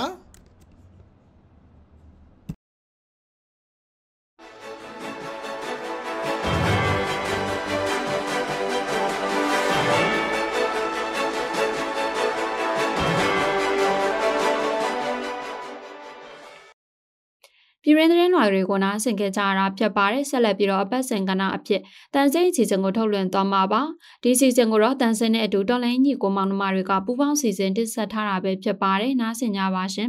ပြည်ရင်းသတင်းလွှာတွေကိုနားဆင်ကြကြရတာဖြစ်ပါတယ်ဆက်လက်ပြီးတော့အပတ်စဉ်ကဏ္ဍအဖြစ်တန်စိမ့်အစီအစဉ်ကိုထုတ်လွှင့်သွားမှာပါဒီအစီအစဉ်ကိုတော့တန်စိမ့်နဲ့အတူတော်လိုင်းညီကိုမောင်နှမတွေကပူးပေါင်းစီစဉ်တင်ဆက်ထားတာပဲဖြစ်ပါတယ်နားဆင်ကြပါရှင်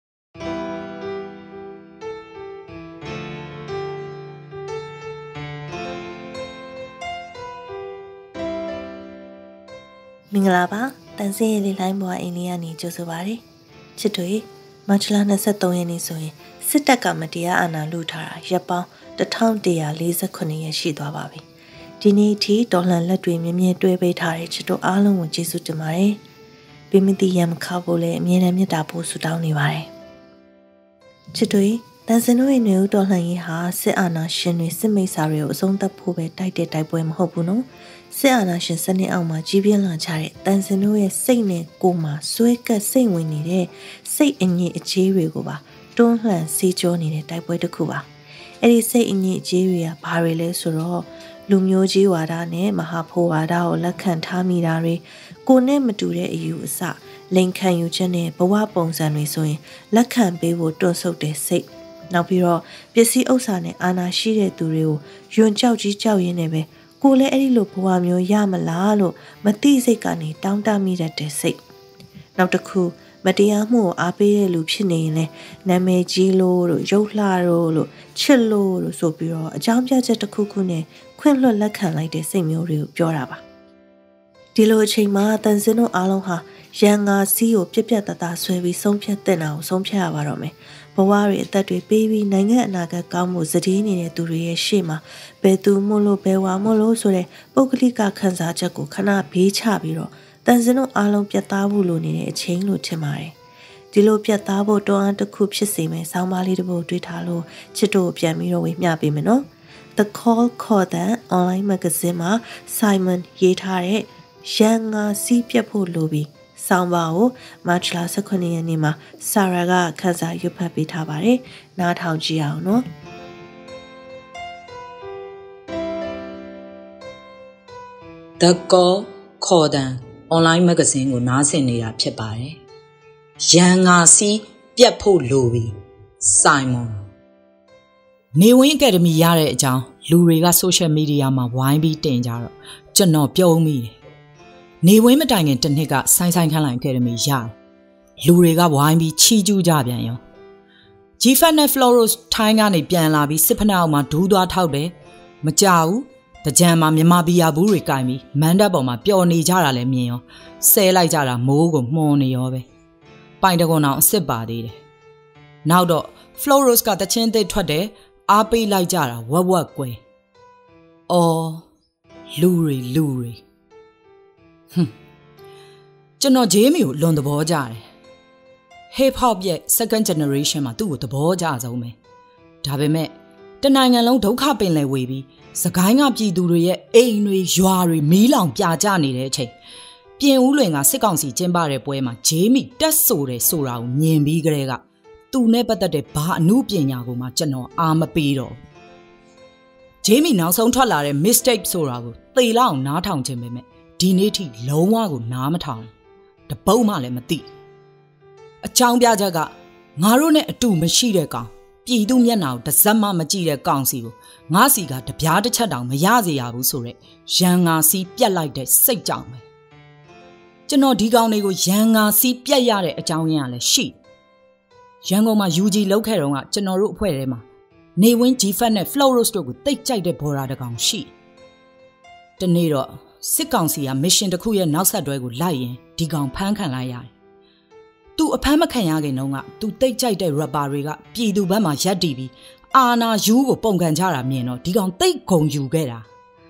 မင်္ဂလာပါတန်စိမ့်ရဲ့လေးလိုင်းဘွားအိန္ဒိယနေကြိုဆိုပါရစေချစ်တွေမတ်လ၂၃ရက်နေ့ဆိုရင်စစ်တပ်ကမတရားအာဏာလုထားတာရပ်ပေါင်း၁၁၄၇ရက်ရှိသွားပါပြီ။ဒီနေ့ထိတော်လှန်လက်တွေမြဲမြဲတွဲပေးထားတဲ့ချစ်တို့အားလုံးကိုကျေးဇူးတင်ပါတယ်။ပြမတိရမခါဖို့လည်းအမြဲတမ်းမေတ္တာပို့ဆုတောင်းနေပါတယ်။ချစ်တွေတန်စင်တို့ရဲ့နေဦးတော်လှန်ရေးဟာစစ်အာဏာရှင်တွေစစ်မိတ်ဆာတွေကိုအဆုံးသတ်ဖို့ပဲတိုက်တဲ့တိုက်ပွဲမဟုတ်ဘူးနော်။စစ်အာဏာရှင်စနစ်အောက်မှာကြီးပြင်းလာကြတဲ့တန်စင်တို့ရဲ့စိတ်နဲ့ကိုယ်မှာဆွဲကပ်စိတ်ဝင်နေတဲ့စိတ်အငြိအကျေးတွေကိုပါတွန်းလှန်စီးကြောနေတဲ့တိုက်ပွဲတစ်ခုပါအဲ့ဒီစိတ်အငြိအကျေးတွေကဘာတွေလဲဆိုတော့လူမျိုးကြီးဝါဒနဲ့မဟာဖိုးဝါဒကိုလက်ခံထားမိတာတွေကိုနဲ့မတူတဲ့အယူအဆလိန်ခံယူချက်နဲ့ဘဝပုံစံတွေဆိုရင်လက်ခံပေးဖို့တွန့်ဆုတ်တဲ့စိတ်နောက်ပြီးတော့ပစ္စည်းဥစ္စာနဲ့အာဏာရှိတဲ့သူတွေကိုယွန်းကြောက်ကြီးကြောက်ရင်းနဲ့ပဲကိုလည်းအဲ့ဒီလိုဘဝမျိုးရမလားလို့မသိစိတ်ကနေတောင်းတမိတတ်တဲ့စိတ်နောက်တစ်ခုမတရားမှုကိုအားပေးတဲ့လူဖြစ်နေရင်လည်းနာမည်ကြီးလို့တို့ရုပ်လှလို့လို့ချစ်လို့လို့ဆိုပြီးတော့အကြောင်းပြချက်တစ်ခုခုနဲ့ခွင့်လွှတ်လက်ခံလိုက်တဲ့စိတ်မျိုးတွေကိုပြောတာပါဒီလိုအချိန်မှာတန်စင်တို့အားလုံးဟာရန်ငါစီးကိုပြက်ပြက်တသားဆွဲပြီးဆုံးဖြတ်တဲ့နာကိုဆုံးဖြတ်ရပါတော့မယ်ဘဝတွေအသက်တွေပေးပြီးနိုင်ငံအနာဂတ်ကောင်းမှုစည်နေတဲ့သူတွေရဲ့ရှေ့မှာဘယ်သူမို့လို့ဘယ်ဝါမို့လို့ဆိုတဲ့ပုဂ္ဂလိကခံစားချက်ကိုခဏဘေးချပြီးတော့တန်စင်တို့အားလုံးပြတ်သားဖို့လိုနေတဲ့အချိန်လို့ထင်ပါတယ်ဒီလိုပြတ်သားဖို့တောင်းတစ်ခုဖြစ်စေမယ်ဆောင်းပါးလေးတစ်ပုဒ်တွေ့ထားလို့ချစ်တို့ပြန်ပြီးတော့ဝေမျှပေးမယ်နော် The Call Call အွန်လိုင်းမဂ္ဂဇင်းမှာ Simon ရေးထားတဲ့ရန်ငါစီးပြတ်ဖို့လိုပြီးဆောင်းပါးကိုမတ်လ၁၉ရက်နေ့မှာဆာရာကခန်းစားရွတ်ဖတ်ပေးထားပါတယ်နားထောင်ကြည့်အောင်နော် The Call Call အွန်လိုင်းမဂ္ဂဇင်းကိုနားဆင်နေတာဖြစ်ပါတယ်။ရန်ငါစီးပြတ်ဖို့လိုပြီဆိုင်မွန်နေဝင်းအကယ်ဒမီရတဲ့အကြောင်းလူတွေကဆိုရှယ်မီဒီယာမှာဝိုင်းပြီးတင်ကြတော့ကျွန်တော်ပြုံးမိတယ်။နေဝင်းမတိုင်ခင်တစ်နှစ်ကဆိုင်ဆိုင်ခန်းလိုင်းအကယ်ဒမီရတယ်။လူတွေကဝိုင်းပြီးချီးကျူးကြပြန်ရော။ G F N Floros ထိုင်းကနေပြန်လာပြီးစစ်ဖက်နှောက်မှာဒူးသွားထောက်တယ်။မကြဘူး။တကြံမှာမြန်မာဘီယာဘူးတွေကင်ပြီးမန်တပ်ပေါ်မှာပျော်နေကြတာလည်းမြင်ရောဆဲလိုက်ကြတာမိုးကိုမှုန်နေရောပဲပိုင်တကွန်အောင်အစ်စ်ပါသေးတယ်နောက်တော့ Floros ကတချင်းသစ်ထွက်တယ်အားပေးလိုက်ကြတာဝက်ဝက်ကွယ်အော်လူတွေလူတွေဟွန်းကျွန်တော်ဂျေးမီကိုလွန်သဘောကြတယ် Hip Hop ရဲ့ second generation မှာသူ့ကိုသဘောကျဆုံးပဲဒါပေမဲ့တနိုင်ငံလုံးဒုက္ခပင်လယ်ဝေပြီးစကိုင်းကပြည်သူတွေရဲ့အိမ်တွေရွာတွေမီးလောင်ပြကြနေတဲ့အချိန်ပြင်ဦးလွင်ကစစ်ကောင်စီကျင်းပတဲ့ပွဲမှာဂျေမီတက်ဆိုတယ်ဆိုတာကိုမြင်ပြီးကြတဲ့ကသူနဲ့ပတ်သက်တဲ့ဘာအမှုပညာကိုမှကျွန်တော်အားမပေးတော့ဂျေမီနောက်ဆုံးထွက်လာတဲ့ mistake ဆိုတာကိုသေလောက်အောင်နားထောင်ခြင်းပဲမဲ့ဒီနေ့ထိလုံးဝကိုနားမထောင်တပုတ်မှလည်းမသိအချောင်းပြချက်ကငါတို့နဲ့အတူမရှိတဲ့ကောင်ပြည်သူမျက်နှာကိုတစ်စက်မှမကြည့်တဲ့ကောင်စီကိုငါစီကတပြားတစ်ချက်တောင်မရစေရဘူးဆိုတော့ရန်ငါစီပြက်လိုက်တဲ့စိတ်ကြောင့်ပဲကျွန်တော်ဒီကောင်တွေကိုရန်ငါစီပြက်ရတဲ့အကြောင်းရင်းကလည်းရှိရန်ကုန်မှာ ယူ ဂျီ လောက်ခဲ့တော့ကကျွန်တော်တို့အဖွဲ့ထဲမှာနေဝင်း G-Fat နဲ့ Flowros တို့ကိုတိတ်ကြိုက်တဲ့ဘော်ရာတကောင်ရှိတနေ့တော့စစ်ကောင်စီက mission တစ်ခုရဲ့နောက်ဆက်တွဲကိုလိုက်ရင်ဒီကောင်ဖမ်းခံလိုက်ရတယ်သူအဖမ်းမခံရခင်တုန်းကသူတိတ်ကြိုက်တဲ့ rapper တွေကပြည်သူဘက်မှာရက်တီးပြီးအာနာယူကိုပုံကန်ကြတာမြင်တော့ဒီကောင်တိတ်ဂုံယူခဲ့တာ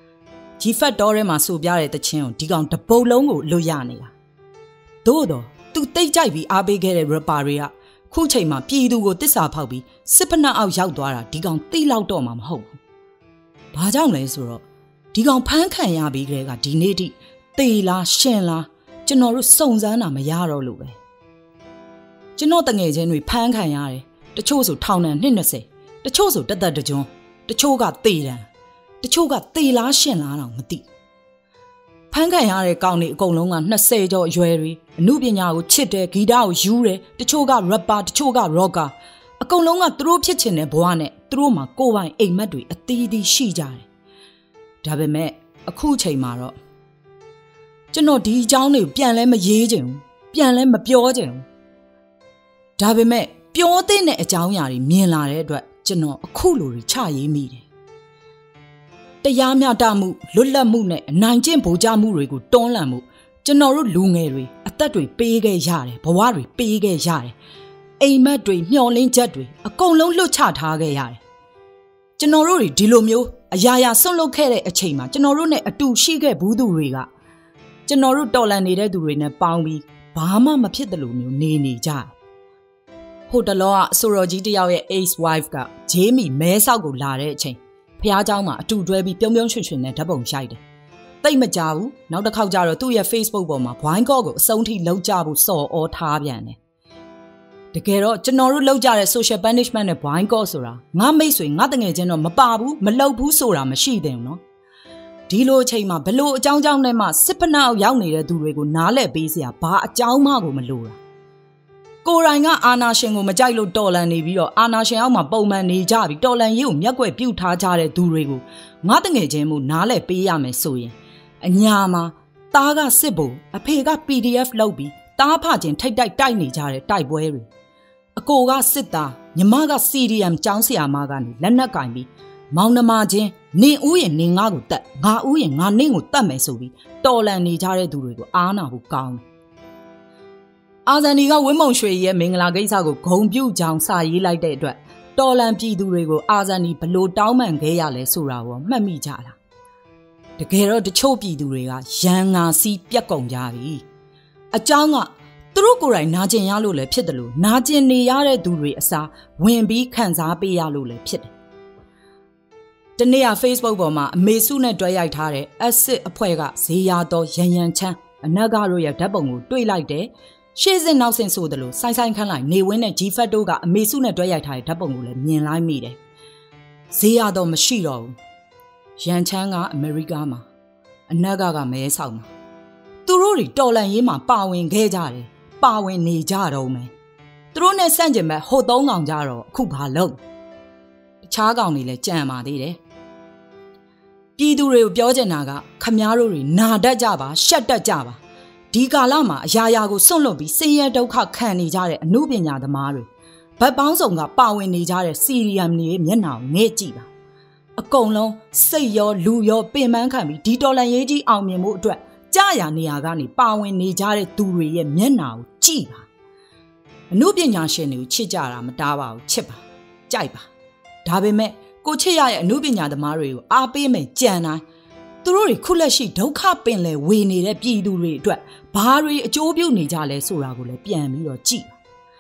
G-Fat တော်ထဲမှာဆိုပြတဲ့တခြင်းကိုဒီကောင်တပုတ်လုံးကိုလွတ်ရနေတာသို့တော့သူတိတ်ကြိုက်ပြီးအားပေးခဲ့တဲ့ rapper တွေကခုချိန်မှာပြည်သူကိုတစ္ဆာဖောက်ပြီးစစ်ပနက်အောက်ရောက်သွားတာဒီကောင်သိလောက်တော့မှာမဟုတ်ဘူး။ဘာကြောင့်လဲဆိုတော့ဒီကောင်ဖမ်းခံရပြီးကြတဲ့ကဒီနေ့ထိသေလားရှင်လားကျွန်တော်တို့စုံစမ်းတာမရတော့လို့ပဲ။ကျွန်တော်တငယ်ချင်းတွေဖမ်းခံရတယ်။တချို့ဆိုထောင်ဒဏ်နှစ်၂၀တချို့ဆိုတသက်တကြွန်းတချို့ကသေတယ်တချို့ကသေလားရှင်လားတော့မသိဖမ်းခံရတဲ့ကောင်တွေအကုန်လုံးက၂၀ကျော်အရွယ်တွေအမှုပညာကိုချစ်တယ်ဂီတကိုယူတယ်တချို့က rapper တချို့က rocker အကုန်လုံးကသူတို့ဖြစ်ချင်တဲ့ဘဝနဲ့သူတို့မှာကိုယ်ပိုင်အိမ်မက်တွေအသီးသီးရှိကြတယ်ဒါပေမဲ့အခုချိန်မှာတော့ကျွန်တော်ဒီအကြောင်းတွေကိုပြန်လဲမရေးချင်ဘူးပြန်လဲမပြောချင်ဘူးဒါပေမဲ့ပြောတဲ့အကြောင်းအရာတွေမြင်လာတဲ့အတွက်ကျွန်တော်အခုလိုတွေချရေးမိတယ်တရားမျှတမှုလွတ်လပ်မှုနဲ့အနိုင်ကျင့်ဗိုလ်ကျမှုတွေကိုတွန်းလှန်မှုကျွန်တော်တို့လူငယ်တွေအသက်တွေပေးခဲ့ရတယ်ဘဝတွေပေးခဲ့ရတယ်အိမ်မက်တွေမျှော်လင့်ချက်တွေအကုန်လုံးလွတ်ချထားခဲ့ရတယ်ကျွန်တော်တို့တွေဒီလိုမျိုးအရာရာဆွန့်လွတ်ခဲ့တဲ့အချိန်မှာကျွန်တော်တို့နဲ့အတူရှိခဲ့ဘူးသူတွေကကျွန်တော်တို့တော်လန်နေတဲ့သူတွေနဲ့ပေါင်းပြီးဘာမှမဖြစ်တယ်လို့မျိုးနေနေကြတယ်ဟိုတလောကအဆိုတော်ကြီးတယောက်ရဲ့ ex wife ကဂျေမီမဲဆောက်ကိုလာတဲ့အချိန်ဖះเจ้าမှာအတူတွဲပြီးပြုံးပြုံးရွှင်ရွှင်နဲ့ဓာတ်ပုံရိုက်တယ်တိတ်မကြဘူးနောက်တစ်ခေါက်ကျတော့သူ့ရဲ့ Facebook ပေါ်မှာဘွိုင်းကော့ကိုအစုံထိလောက်ကြဖို့စော်ဩထားပြန်တယ်တကယ်တော့ကျွန်တော်တို့လောက်ကြတဲ့ social punishment နဲ့ဘွိုင်းကော့ဆိုတာငါမိတ်ဆွေငါတငယ်ချင်းတော့မပါဘူးမလောက်ဘူးဆိုတာမရှိသင့်ဘူးနော်ဒီလိုအချိန်မှာဘလို့အကြောင်းကြောင့်နဲ့မှစစ်ဖက်နှောက်ရောက်နေတဲ့သူတွေကိုနားလဲပေးစရာဘာအကြောင်းမှကိုမလိုတာကိုရိုင်းကအာနာရှင်ကိုမကြိုက်လို့တော်လန်နေပြီးတော့အာနာရှင်အောက်မှာပုံမှန်နေကြပြီးတော်လန်ရေးကိုမျက်ကွယ်ပြုတ်ထားကြတဲ့သူတွေကိုငါတငယ်ချင်းမို့နားလဲပေးရမယ်ဆိုရင်အညာမှာတားကစစ်ဖို့အဖေက ပီ ဒီ အက်ဖ် လုပ်ပြီးတားဖချင်းထိတ်တိုက်တိုက်နေကြတဲ့တိုက်ပွဲတွေအကိုကစစ်သားညီမက စီ ဒီ အမ် ကျောင်းဆရာမကနေလက်နက်ကင်ပြီးမောင်နှမချင်းနင်ဦးရင်နင်ငါကိုတတ်ငါဦးရင်ငါနင့်ကိုတတ်မယ်ဆိုပြီးတော်လန်နေကြတဲ့သူတွေကိုအားနာဖို့ကောင်းတယ်အာဇန်ဒီကဝင်းမုံရွှေရဲ့မင်္ဂလာကိစ္စကိုဂုံပြုတ်ကြောင်စာရေးလိုက်တဲ့အတွက်တော်လန်ပြည်သူတွေကိုအာဇန်ဒီဘလို့တောင်းပန်ခဲ့ရလဲဆိုတာကိုမှတ်မိကြလားတကယ်တော့တချို့ပြည်သူတွေကရန်ငါစီးပြက်ကုန်ကြပြီအကြောင်းကသူတို့ကိုယ်တိုင်နာကျင်ရလို့လည်းဖြစ်တယ်လို့နာကျင်နေရတဲ့သူတွေအစားဝင်ပြီးခံစားပေးရလို့လည်းဖြစ်တယ်တနေ့က Facebook ပေါ်မှာအမေစုနဲ့တွဲရိုက်ထားတဲ့ Acid အဖွဲ့ကဈေးရတော့ရန်ရန်ချမ်းအနက်ကတို့ရဲ့ဓာတ်ပုံကိုတွေ့လိုက်တယ်ရှေ့စဉ်နောက်စဉ်ဆိုတယ်လို့ဆိုင်ဆိုင်ခန်းလိုက်နေဝင်းနဲ့ G-Fat တို့ကအမေစုနဲ့တွဲရိုက်ထားတဲ့ဓာတ်ပုံကိုလည်းမြင်လိုက်မိတယ်ဈေးရတော့မရှိတော့ဘူးရန်ချမ်းကအမေရိကမှာအနက်ကကမဲဆောက်မှာသူတို့တွေတော်လန်ရေးမှာပါဝင်ခဲ့ကြတယ်ပါဝင်နေကြတော့မယ်သူတို့နဲ့ဆန့်ကျင်ဘက်ဟိုသုံးကောင်ကြတော့အခုဘာလုပ်တခြားကောင်တွေလည်းကြံပါသေးတယ်ပြည်သူတွေကိုပြောချင်တာကခမားတို့တွေနာတတ်ကြပါရှက်တတ်ကြပါဒီကာလမှာအရာရာကိုစွန့်လွတ်ပြီးဆင်းရဲဒုက္ခခံနေကြတဲ့အမှုပညာသမားတွေဗတ်ပေါင်းစုံကပါဝင်နေကြတဲ့စီရီယမ်တွေမျက်နှာကိုငဲ့ကြည့်ပါအကုန်လုံးစိတ်ရောလူရောပင်ပန်းခံပြီးဒီတော်လန်ရေးကြီးအောင်မြင်မှုအတွက်ကြာရနေရာကနေပါဝင်နေကြတဲ့သူတွေရဲ့မျက်နှာကိုကြည့်ပါအမှုပညာရှင်တွေကိုချစ်ကြတာမတားပါဘူးချစ်ပါကြိုက်ပါဒါပေမဲ့ကိုချစ်ရရဲ့အမှုပညာသမားတွေကိုအားပေးမယ်ကြံတိုင်းသူတို့တွေခုလက်ရှိဒုက္ခပင်လယ်ဝေနေတဲ့ပြည်သူတွေအတွက်ဘာတွေအကျိုးပြုနေကြလဲဆိုတာကိုလည်းပြန်ပြီးတော့ကြည့်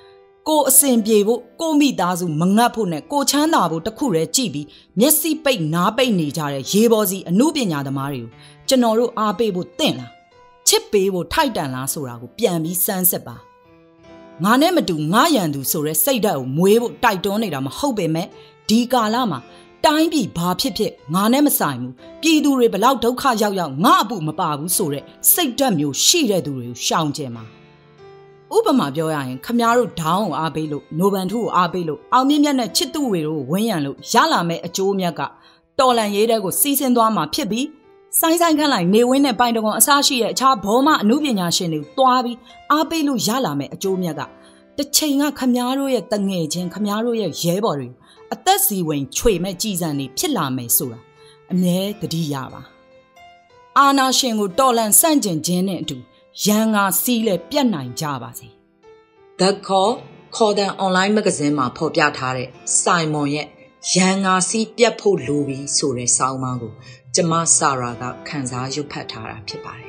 ကိုအစင်ပြေဖို့ကိုမိသားစုမငတ်ဖို့နဲ့ကိုချမ်းသာဖို့တခုတည်းကြည့်ပြီးမျက်စိပိတ်နားပိတ်နေကြတဲ့ရေပေါ်စီအမှုပညာသမားတွေကိုကျွန်တော်တို့အားပေးဖို့တင့်လားချစ်ပေးဖို့ထိုက်တန်လားဆိုတာကိုပြန်ပြီးစမ်းစစ်ပါငါနဲ့မတူငါရန်သူဆိုတဲ့စိတ်ဓာတ်ကိုမွေးဖို့တိုက်တွန်းနေတာမဟုတ်ပေမဲ့ဒီကာလမှာတိုင်းပြည်ဘာဖြစ်ဖြစ်ငါနဲ့မဆိုင်ဘူးပြည်သူတွေဘလောက်ဒုက္ခရောက်ရောက်ငါအပူမပါဘူးဆိုတဲ့စိတ်ဓာတ်မျိုးရှိတဲ့သူတွေကိုရှောင်ကျင်ပါဥပမာပြောရရင်ခမားတို့ဒေါင်းကိုအားပေးလို့နိုဘန်ထူကိုအားပေးလို့အောင်မြင့်မြတ်နဲ့ချစ်သူတွေကိုဝန်းရံလို့ရလာမဲ့အကျိုးမြတ်ကတော်လန်ရေးတဲ့ကိုစီးဆင်းသွားမှာဖြစ်ပြီးစိုင်းဆိုင်ခန့်လိုက်နေဝင်းနဲ့ပိုင်တကွန်အစားရှိတဲ့အခြားဘောမအမှုပညာရှင်တွေကိုတွားပြီးအားပေးလို့ရလာမဲ့အကျိုးမြတ်ကတစ်ချိန်ကခမားတို့ရဲ့တငယ်ချင်းခမားတို့ရဲ့ရဲဘော်တွေအသက်စီဝင်ချွေမဲ့ကြည်စံနေဖြစ်လာမယ်ဆိုတာအမြဲတတိရပါအာနာရှင်ကိုတော်လန်ဆန့်ကျင်ခြင်းနဲ့အတူရန်ငါစီးလဲပြတ်နိုင်ကြပါစေ The Call ခေါ်တဲ့ online magazine မှာဖော်ပြထားတဲ့ Simon ရဲ့ရန်ငါစီးပြတ်ဖို့လိုပြီဆိုတဲ့ဆောင်းပါးကိုကျမဆာရာကခန်းစားရွတ်ဖတ်ထားတာဖြစ်ပါတယ်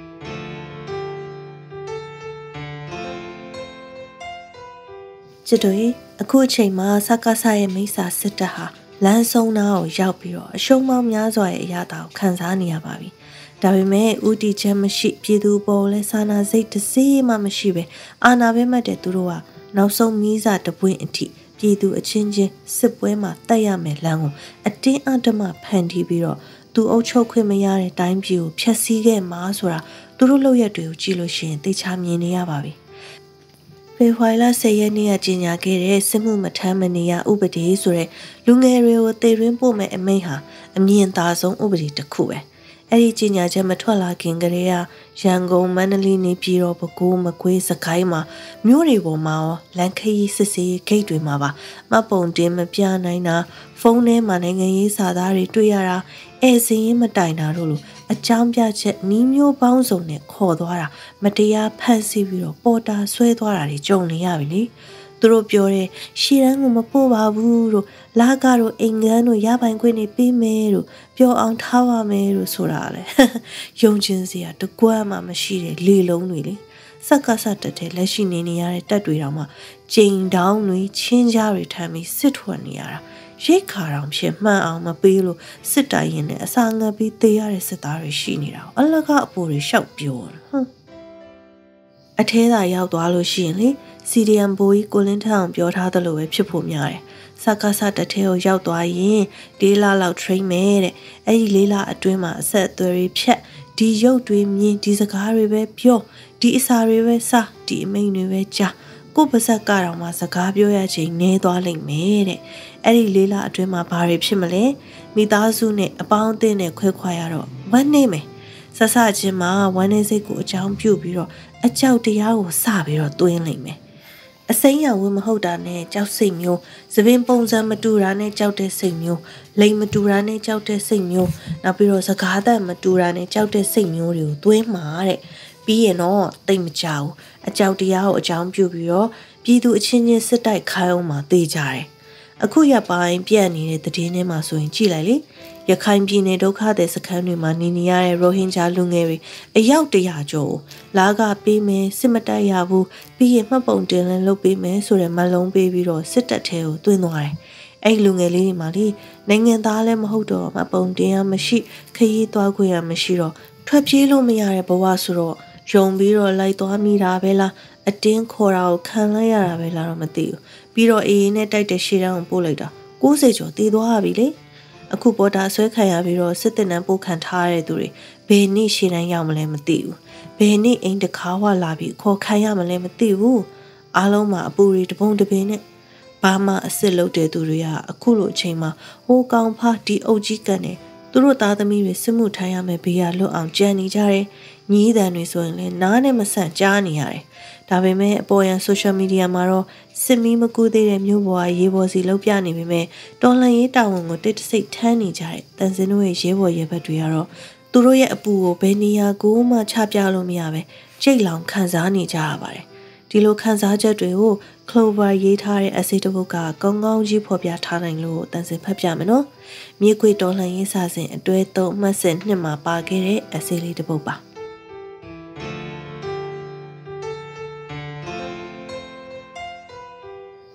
ချစ်တို့အခုအချိန်မှာစကားဆရဲ့မိစာစစ်တပ်ဟာလမ်းဆုံးနာကိုရောက်ပြီးတော့အရှုံးမောင်းများစွာရဲ့အရာတာကိုခံစားနေရပါပြီဒါပေမဲ့ဦးတည်ချက်မရှိပြည်သူပေါ်လဲစာနာစိတ်တစ်စေးမှမရှိပဲအာဏာပဲမှတ်တဲ့သူတို့ကနောက်ဆုံးမိစာတပွင့်အထိပြည်သူအချင်းချင်းစစ်ပွဲမှာတက်ရမယ်လမ်းကိုအတင်းအဓမ္မဖန်တီးပြီးတော့သူအုပ်ချုပ်ခွင့်မရတဲ့တိုင်းပြည်ကိုဖျက်ဆီးခဲ့မှာဆိုတာသူတို့လုပ်ရက်တွေကိုကြည့်လို့ရှိရင်သိချမြင်နေရပါပြီဖေဖော်ဝါရီလဆယ်ရက်နေ့ကကြီးညာခဲ့တဲ့စစ်မှုမထမ်းမနေရဥပဒေဆိုတဲ့လူငယ်တွေကိုတေရင်းပို့မဲ့အမိန့်ဟာအမြင့်သာဆုံးဥပဒေတစ်ခုပဲအဲ့ဒီကြီးညာချက်မထွက်လာခင်ကတည်းကရန်ကုန်မန္တလေးနေပြည်တော်ပဲခူးမကွေးစကိုင်းမှာမြို့တွေပေါ်မှာရောလမ်းခရီးစစ်စေးဂိတ်တွေမှာပါမှတ်ပုံတင်မပြနိုင်တာဖုန်းထဲမှာနိုင်ငံရေးစာသားတွေတွေ့ရတာအဲစင်းရင်မတိုင်တာတို့လိုအကြောင်းပြချက်နီးမျိုးပေါင်းစုံနဲ့ခေါ်သွားတာမတရားဖန်ဆီးပြီးတော့ပေါ်တာဆွဲသွားတာတွေကြုံနေရပြီလေသူတို့ပြောတဲ့ရှီရန်ကိုမပို့ပါဘူးတို့လာကတော့အင်္ဂန်တို့ရပိုင်ခွင့်နေပေးမယ်တို့ပြောအောင်ထားပါမယ်တို့ဆိုတာလေယုံကျင်စရာတကွမ်းမှမရှိတဲ့လေလုံးတွေလေစက္ကစတက်တဲ့လက်ရှိနေနေရတဲ့တက်တွေတောင်မှကျိန်တောင်းတွေချင်းကြားတွေထမ်းပြီးစစ်ထွက်နေရတာရိတ်ခါတောင်ဖြစ်မှန်အောင်မပေးလို့စစ်တိုင်ရင်လည်းအစာငတ်ပြီးတေးရတဲ့စစ်သားတွေရှိနေတာအလကအပူတွေရှောက်ပြောဟမ်အထဲသာရောက်သွားလို့ရှိရင်လေစီဒီအမ်ဘိုးကြီးကိုလင်းထအောင်ပြောထားသလိုပဲဖြစ်ဖို့များတယ်စကားစတထဲကိုရောက်သွားရင်လေးလလောက် train မယ်တဲ့အဲ့ဒီလေးလအတွင်းမှာအဆက်အသွယ်တွေဖြတ်ဒီရုပ်တွေမြင်ဒီစကားတွေပဲပြောဒီအစာတွေပဲစားဒီအမိန်တွေပဲကြားကိုပါဇက်ကတော့မှစကားပြောရချိန်နည်းသွားလိမ့်မယ်တဲ့အဲ့ဒီလေးလအတွင်းမှာဘာတွေဖြစ်မလဲမိသားစုနဲ့အပေါင်းအသင်းနဲ့ခွဲခွာရတော့ဝမ်းနေမယ်ဆဆချင်းမှာဝမ်းနေစိတ်ကိုအကြောင်းပြုပြီးတော့အကြောက်တရားကိုစပြီးတော့တွင်းလိမ့်မယ်အစိမ်းရဝင်းမဟုတ်တာနဲ့ကြောက်စိတ်မျိုးသပင်ပုံစံမတူတာနဲ့ကြောက်တဲ့စိတ်မျိုးလိမ်မတူတာနဲ့ကြောက်တဲ့စိတ်မျိုးနောက်ပြီးတော့စကားသံမတူတာနဲ့ကြောက်တဲ့စိတ်မျိုးတွေကိုတွင်းမှာတဲ့ပြီးရင်တော့တိတ်မကြောက်အကြောက်တရားကိုအကြောင်းပြုပြီးတော့ပြည်သူအချင်းချင်းစစ်တိုက်ခိုင်းအောင်မှတေးကြတယ်အခုရပိုင်းပြက်နေတဲ့သတင်းထဲမှာဆိုရင်ကြည့်လိုက်လေရခိုင်ပြည်နယ်ဒုက္ခသည်စခန်းတွေမှာနေနေရတဲ့ရိုဟင်ဂျာလူငယ်တွေအယောက်တရာကျော်လာကပေးမယ်စစ်မတိုက်ရဘူးပြီးရင်မှတ်ပုံတင်လည်းလုပ်ပေးမယ်ဆိုတဲ့မလုံးပေးပြီးတော့စစ်တပ်ထဲကိုတွင်းသွားတယ်အဲ့လူငယ်လေးတွေမှာလေနိုင်ငံသားလည်းမဟုတ်တော့မှတ်ပုံတင်ရမရှိခရီးသွားခွင့်ရမရှိတော့ထွက်ပြေးလို့မရတဲ့ဘဝဆိုတော့ယုံပြီးတော့လိုက်သွားမိတာပဲလားအတင်းခေါ်တာကိုခံလိုက်ရတာပဲလားတော့မသိဘူးပြီးတော့အေးအေးနဲ့တိုက်တဲ့ရှေ့တန်းကိုပို့လိုက်တာကိုးဆယ်ကျော်တည်သွားပြီလေအခုပေါ်တာဆွဲခံရပြီးတော့စစ်တပ်နှံပို့ခံထားရတဲ့သူတွေဘယ်နည်းရှေ့တန်းရောက်မလဲမသိဘူးဘယ်နည်းအိမ်တခါဝလာပြီးခေါ်ခံရမလဲမသိဘူးအားလုံးမှာအပူတွေတပုံတပင်နဲ့ဘာမှအစ်စ်လုပ်တဲ့သူတွေကအခုလိုအချိန်မှာဟိုကောင်ဖားဒီအုပ်ကြီးကန်နေသူတို့သားသမီးတွေစစ်မှုထမ်းရမယ်ဘေးကလွတ်အောင်ကြံနေကြတယ်ညီးတန်တွေဆိုရင်လည်းနားနဲ့မဆန့်ကြားနေရတယ်ဒါပေမဲ့အပေါ်ရန်ဆိုရှယ်မီဒီယာမှာတော့စစ်မီးမကူသေးတဲ့မြို့ပေါ်ကရေးပေါ်စီလောက်ပြနေပေမဲ့တော်လှန်ရေးတာဝန်ကိုတစ်တစိတ်ထမ်းနေကြတဲ့တန်စင်တို့ရဲ့ရေးပေါ်ရဲဘက်တွေကတော့သူတို့ရဲ့အပူကိုဘယ်နေရာကိုမှချပြလို့မရပဲကြိတ်လောင်ခံစားနေကြရပါတယ်ဒီလိုခံစားချက်တွေကို Clover ရေးထားတဲ့ essay တစ်ပုဒ်ကကောင်းကောင်းကြီးဖော်ပြထားနိုင်လို့တန်စင်ဖတ်ပြမယ်နော်မြေခွေတော်လှန်ရေးစာစဉ်အတွဲသုံးအမှတ်စဉ်နှစ်မှာပါခဲ့တဲ့ essay လေးတစ်ပုဒ်ပါ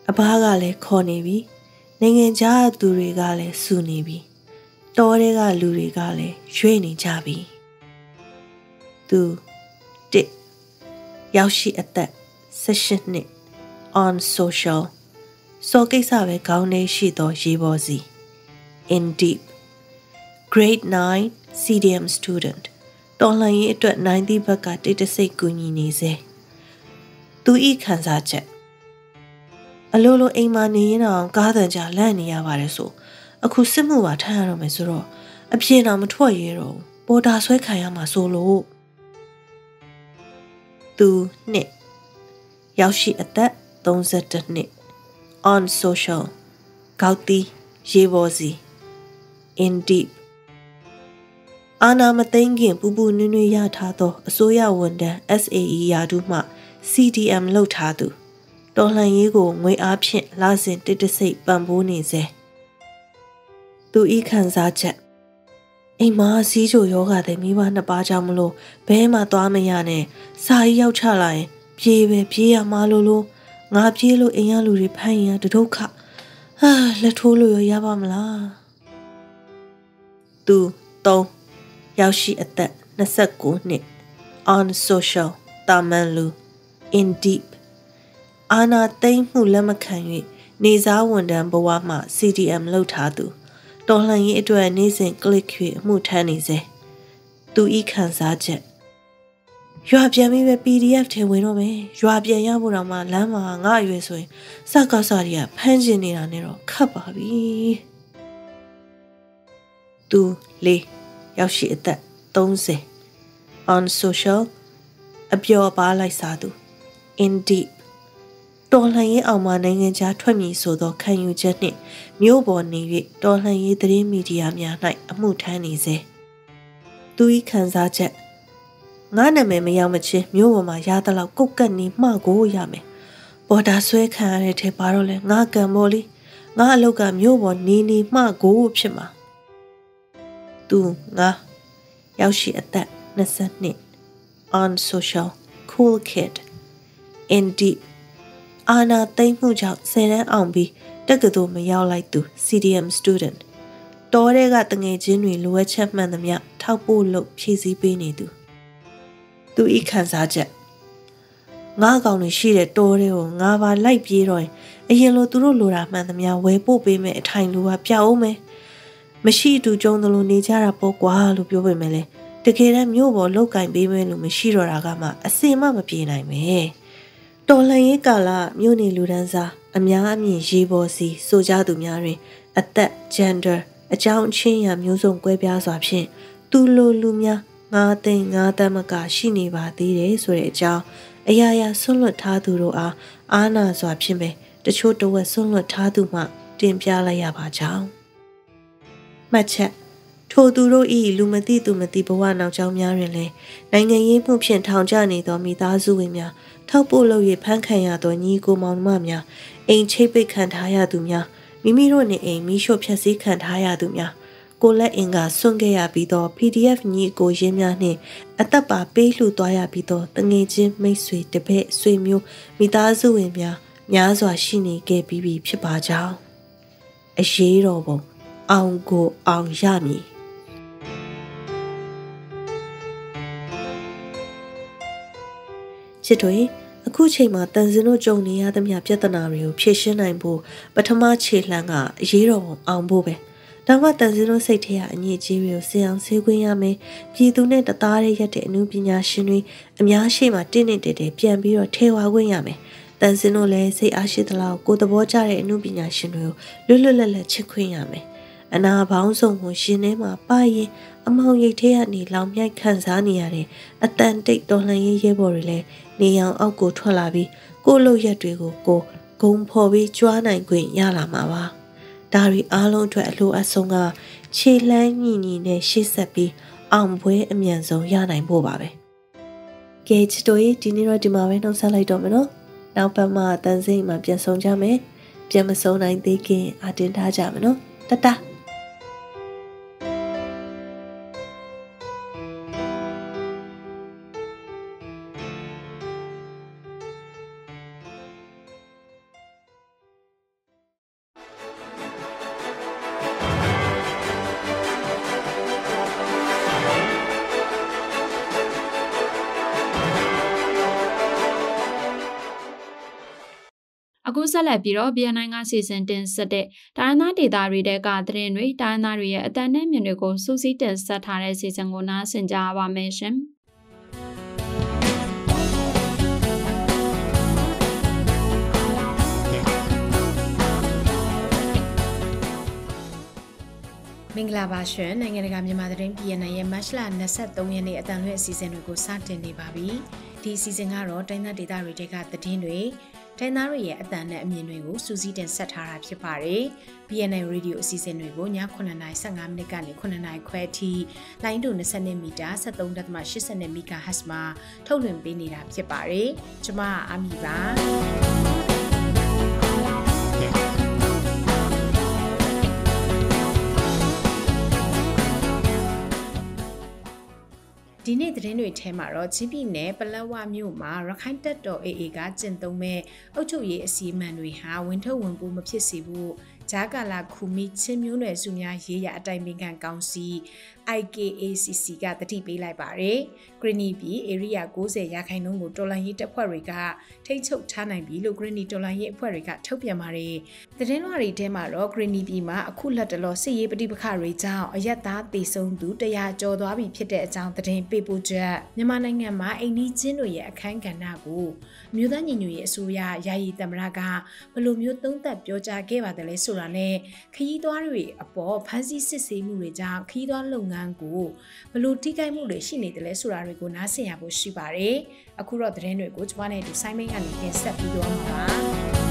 အဘကလည်းခေါ်နေပြီနိုင်ငံခြားသူတွေကလည်းစူနေပြီတော်တွေကလူတွေကလည်းရွေ့နေကြပြီသူတစ်ရောက်ရှိအသက်၁၈နှစ် on social စောကိစ္စပဲခေါင်းထဲရှိသောရေးပေါ်စီ in deep grade nine C D M student တော်လှန်ရေးအတွက်နိုင်သည့်ဘက်ကတိတ်တဆိတ်ကူညီနေစေသူဤခံစားချက်အလိုလိုအိမ်မှာနေရင်တော့ကားတန်ကြလန့်နေရပါတယ်ဆိုအခုစစ်မှုပါထမ်းရတော့မယ်ဆိုတော့အပြေတော်မထွက်ရတော့ပေါ်တာဆွဲခံရမှာဆိုလို့သူနှစ်ရောက်ရှိအသက်၃၁နှစ် on social ကောက်တီရေးပေါ်စီ in deep အာနာမသိငခင်ပူပူနွေ့နွေ့ရထားသောအစိုးရဝန်ထမ်း S A E ရာထူးမှ C D M လောက်ထားသူတော်လှန်ရေးကိုငွေအားဖြင့်လာစဉ်တစ်တဆိတ်ပံ့ပိုးနေစေသူဤခံစားချက်အိမ်မှာစီးချိုယောဂတဲ့မိဘနှစ်ပါးကြောင့်မလို့ဘဲမှသွားမရနဲ့စာရီရောက်ချလာရင်ပြေးပဲပြေးရမှာလို့လို့ငါပြေးလို့အိမ်ရလူတွေဖမ်းရင်တဒုက္ခဟာလက်ထိုးလို့ရပါမလားသူသုံးရောက်ရှိအသက်၂၉နှစ် on social တာမန်လူ in deep အာနာသိမ့်မှုလက်မခံ၍နေစားဝန်ထမ်းဘဝမှ C D M လောက်ထားသူတော်လှန်ရေးအတွက်နေ့စဉ် click ၍အမှုထမ်းနေစေသူဤခံစားချက်ရွာပြန်ပြီးပဲ P D F ထဲဝင်တော့မယ်ရွာပြန်ရဖို့တော့မှလမ်းမှာငါအရွယ်ဆိုရင်စကားစားတွေကဖမ်းကျင်နေတာနဲ့တော့ခတ်ပါပြီသူလေးရောက်ရှိအသက်၃၀ on social အပျော်ပါလိုက်စားသူ in deep တော်လှန်ရေးအောင်မှာနိုင်ငံခြားထွက်မည်ဆိုသောခံယူချက်နှင့်မြို့ပေါ်နေ၍တော်လှန်ရေးသတင်းမီဒီယာများ၌အမှုထမ်းနေစေသူ၏ခံစားချက်ငါနာမည်မရောက်မချင်းမြို့ပေါ်မှာရသလောက်ကုတ်ကတ်နေမှကိုရမယ်ပေါ်တာဆွဲခံရတဲ့ထဲပါတော့လဲငါကံပေါ်လေးငါအလောက်ကမြို့ပေါ်နေနေမှကိုဖြစ်မှာသူငါရောက်ရှိအသက်၂၂နှစ် on social cool kid in deep အာနာသိမ့်မှုကြောင့်ဆယ်တန်းအောင်ပြီးတက္ကသိုလ်မရောက်လိုက်သူ C D M student တော်တဲ့ကတငယ်ချင်းတွေလိုအပ်ချက်မှန်သမျှထောက်ပို့လို့ဖြည့်ဆည်းပေးနေသူသူဤခံစားချက်ငါကောင်တွေရှိတဲ့တော်တဲ့ကိုငါပါလိုက်ပြေးတော့ရင်အရင်လိုသူတို့လိုတာမှန်သမျှဝယ်ပို့ပေးမယ်အထိုင်လိုပါပြောက်အောင်မယ်မရှိတူကြုံသလိုနေကြတာပေါ့ကွာလို့ပြောပေမဲ့လေတကယ်တမ်းမြို့ပေါ်လောက်ကင်ပေးမယ်လို့မရှိတော့တာကမှအစင်မမပြေနိုင်ပဲတော်လှန်ရေးကာလမြို့နေလူဒန်းစားအများအမြင်ရေးပေါ်စီဆိုကြသူများတွင်အသက် gender အကြောင်းအချင်းရာမျိုးစုံကွဲပြားစွာဖြင့်သူလိုလူများငါးသိန်းငါးတန်းမကရှိနေပါသေးတယ်ဆိုတဲ့အကြောင်းအရာရာဆွန့်လွတ်ထားသူတို့အားအာနာစွာဖြင့်ပဲတချို့တဝက်ဆွန့်လွတ်ထားသူမှတင်ပြလိုက်ရပါကြောင်းမှတ်ချက်ထိုသူတို့၏လူမသိသူမသိဘဝနောက်ကျောင်းများတွင်လည်းနိုင်ငံရေးမှုဖြင့်ထောင်ကျနေသောမိသားစုဝင်များထောက်ပို့လုပ်၍ဖမ်းခံရသောညီကိုမောင်နှမများအိမ်ချိတ်ပိတ်ခံထားရသူများမိမိတို့နေအိမ်မိရှို့ဖျက်ဆီးခံထားရသူများကိုလက်အင်ကဆွန့်ခဲ့ရပြီးသော P D F ညီကိုရင်းများနှင့်အသက်ပါပေးလှူသွားရပြီးသောတငယ်ချင်းမိတ်ဆွေတပည့်ဆွေမျိုးမိသားစုဝင်များများစွာရှိနေခဲ့ပြီးပြီဖြစ်ပါကြောင်းအရေးတော်ပုံအောင်ကိုအောင်ရမည်ချစ်တွေအခုချိန်မှာတန်စင်တို့ကြုံနေရသမျှပြဿနာတွေကိုဖြေရှင်းနိုင်ဖို့ပထမခြေလှမ်းကအရေးတော်ပုံအောင်ဖို့ပဲဒါမှတန်စင်တို့စိတ်ထဲကအညစ်အကြေးတွေကိုဆင်အောင်ဆေးခွင့်ရမယ်ပြည်သူနဲ့တသားတည်းရက်တဲ့အမှုပညာရှင်တွေအများရှိမှတင့်နေတဲတဲပြန်ပြီးတော့ထဲဝါခွင့်ရမယ်တန်စင်တို့လည်းစိတ်အားရှိသလောက်ကိုယ်သဘောကျတဲ့အမှုပညာရှင်တွေကိုလွတ်လွတ်လပ်လပ်ချစ်ခွင့်ရမယ်အနာပေါင်းစုံကိုရှင်ထဲမှာပါရင်အမောင်ရိတ်ထဲကနေလောင်မြိုက်ခံစားနေရတဲ့အတန်တိတ်တော်လှန်ရေးရဲဘော်တွေလည်းနေအောင်အောက်ကိုထွက်လာပြီးကိုယ့်လုပ်ရက်တွေကိုကိုဂုံဖော်ပြီးကြွားနိုင်ခွင့်ရလာမှာပါဒါတွေအားလုံးအတွက်အလိုအဆုံးကခြေလှမ်းညီညီနဲ့ရှေ့ဆက်ပြီးအောင်ပွဲအမြန်ဆုံးရနိုင်ဖို့ပါပဲကဲချစ်တို့ဒီနေ့တော့ဒီမှာပဲနှုတ်ဆက်လိုက်တော့မယ်နော်နောက်ပတ်မှတန်စိမ့်မှာပြန်ဆောင်ကြမယ်ပြန်မဆုံးနိုင်သေးခင်အတင်းထားကြမယ်နော်တတအခုဆက်လက်ပြီးတော့ B N I ကစီစဉ်တင်ဆက်တဲ့တိုင်းသားဒေသတွေတဲကသတင်းတွေတိုင်းသားတွေရဲ့အတန်နဲ့မြင်တွေကိုစူးစီးတင်ဆက်ထားတဲ့စီစဉ်ကိုနားဆင်ကြပါမယ်ရှင်။မင်္ဂလာပါရှင်နိုင်ငံတကာမြန်မာသတင်း B N I ရဲ့မတ်လ၂၃ရက်နေ့အတန်လွှင့်အစီအစဉ်တွေကိုစတင်နေပါပြီ။ဒီအစီအစဉ်ကတော့တိုင်းသားဒေသတွေတဲကသတင်းတွေတိုင်းသားတွေရဲ့အတန်နဲ့အမြင်တွေကိုစူးစီးတင်ဆက်ထားတာဖြစ်ပါတယ်။ B N I Radio အစီအစဉ်တွေကိုညခုနှစ်နာရီ၁၅မိနစ်ကနေခုနှစ်နာရီခွဲအထိလိုင်းတူ၂၂မီတာ၁၃.၈၂မီဂါဟတ်မှာထုတ်လွှင့်ပေးနေတာဖြစ်ပါတယ်။ကျွန်မအာမီပါ။ဒီနေ့သတင်းတွေထဲမှာတော့ချင်းပြည်နယ်ပလက်ဝမြို့မှာရခိုင်တပ်တော် A A ကကျင့်သုံးမဲ့အုပ်ချုပ်ရေးအစီအမံတွေဟာဝင်ထုတ်ဝင်ပိုးမဖြစ်စေဖို့ဂျာကာလာခူမီချင်းမျိုးနွယ်စုများရေးရအတိုင်ပင်ခံကောင်စီ I K A C C ကတတိပေးလိုက်ပါတယ်။ Greeny ပြည် area ၉၀ရာခိုင်နှုန်းကိုတော်လှန်ရေးတပ်ဖွဲ့တွေကထိတ်ချုပ်ထားနိုင်ပြီလို့ Greeny တော်လှန်ရေးအဖွဲ့တွေကထုတ်ပြန်ပါတယ်။သတင်းလွှာတွေထဲမှာတော့ Greeny ပြည်မှာအခုလက်တလောစစ်ရေးပဋိပက္ခတွေကြောင့်အရက်သားတေဆုံးသူတရာကျော်သွားပြီဖြစ်တဲ့အကြောင်းသတင်းပေးပို့ချက်မြန်မာနိုင်ငံမှာအိန္ဒိချင်းတွေရဲ့အခမ်းကဏ္ဍကိုမြို့သားညီညွတ်ရေးအစိုးရယာယီသမ္မတကဘယ်လိုမျိုးသုံးသပ်ပြောကြားခဲ့ပါတယ်လဲဆိုတာနဲ့ခရီးသွားတွေအပေါ်ဖမ်းဆီးစစ်ဆေးမှုတွေကြောင့်ခရီးသွားလုပ်ငန်းကိုဘယ်လိုထိခိုက်မှုတွေရှိနေတယ်လဲဆိုတာတွေကိုနားဆင်ရဖို့ရှိပါတယ်။အခုတော့သတင်းတွေကိုကျမနဲ့ဒီဆိုင်မင်းကနေတင်ဆက်ပြီးတော့မှာပါ။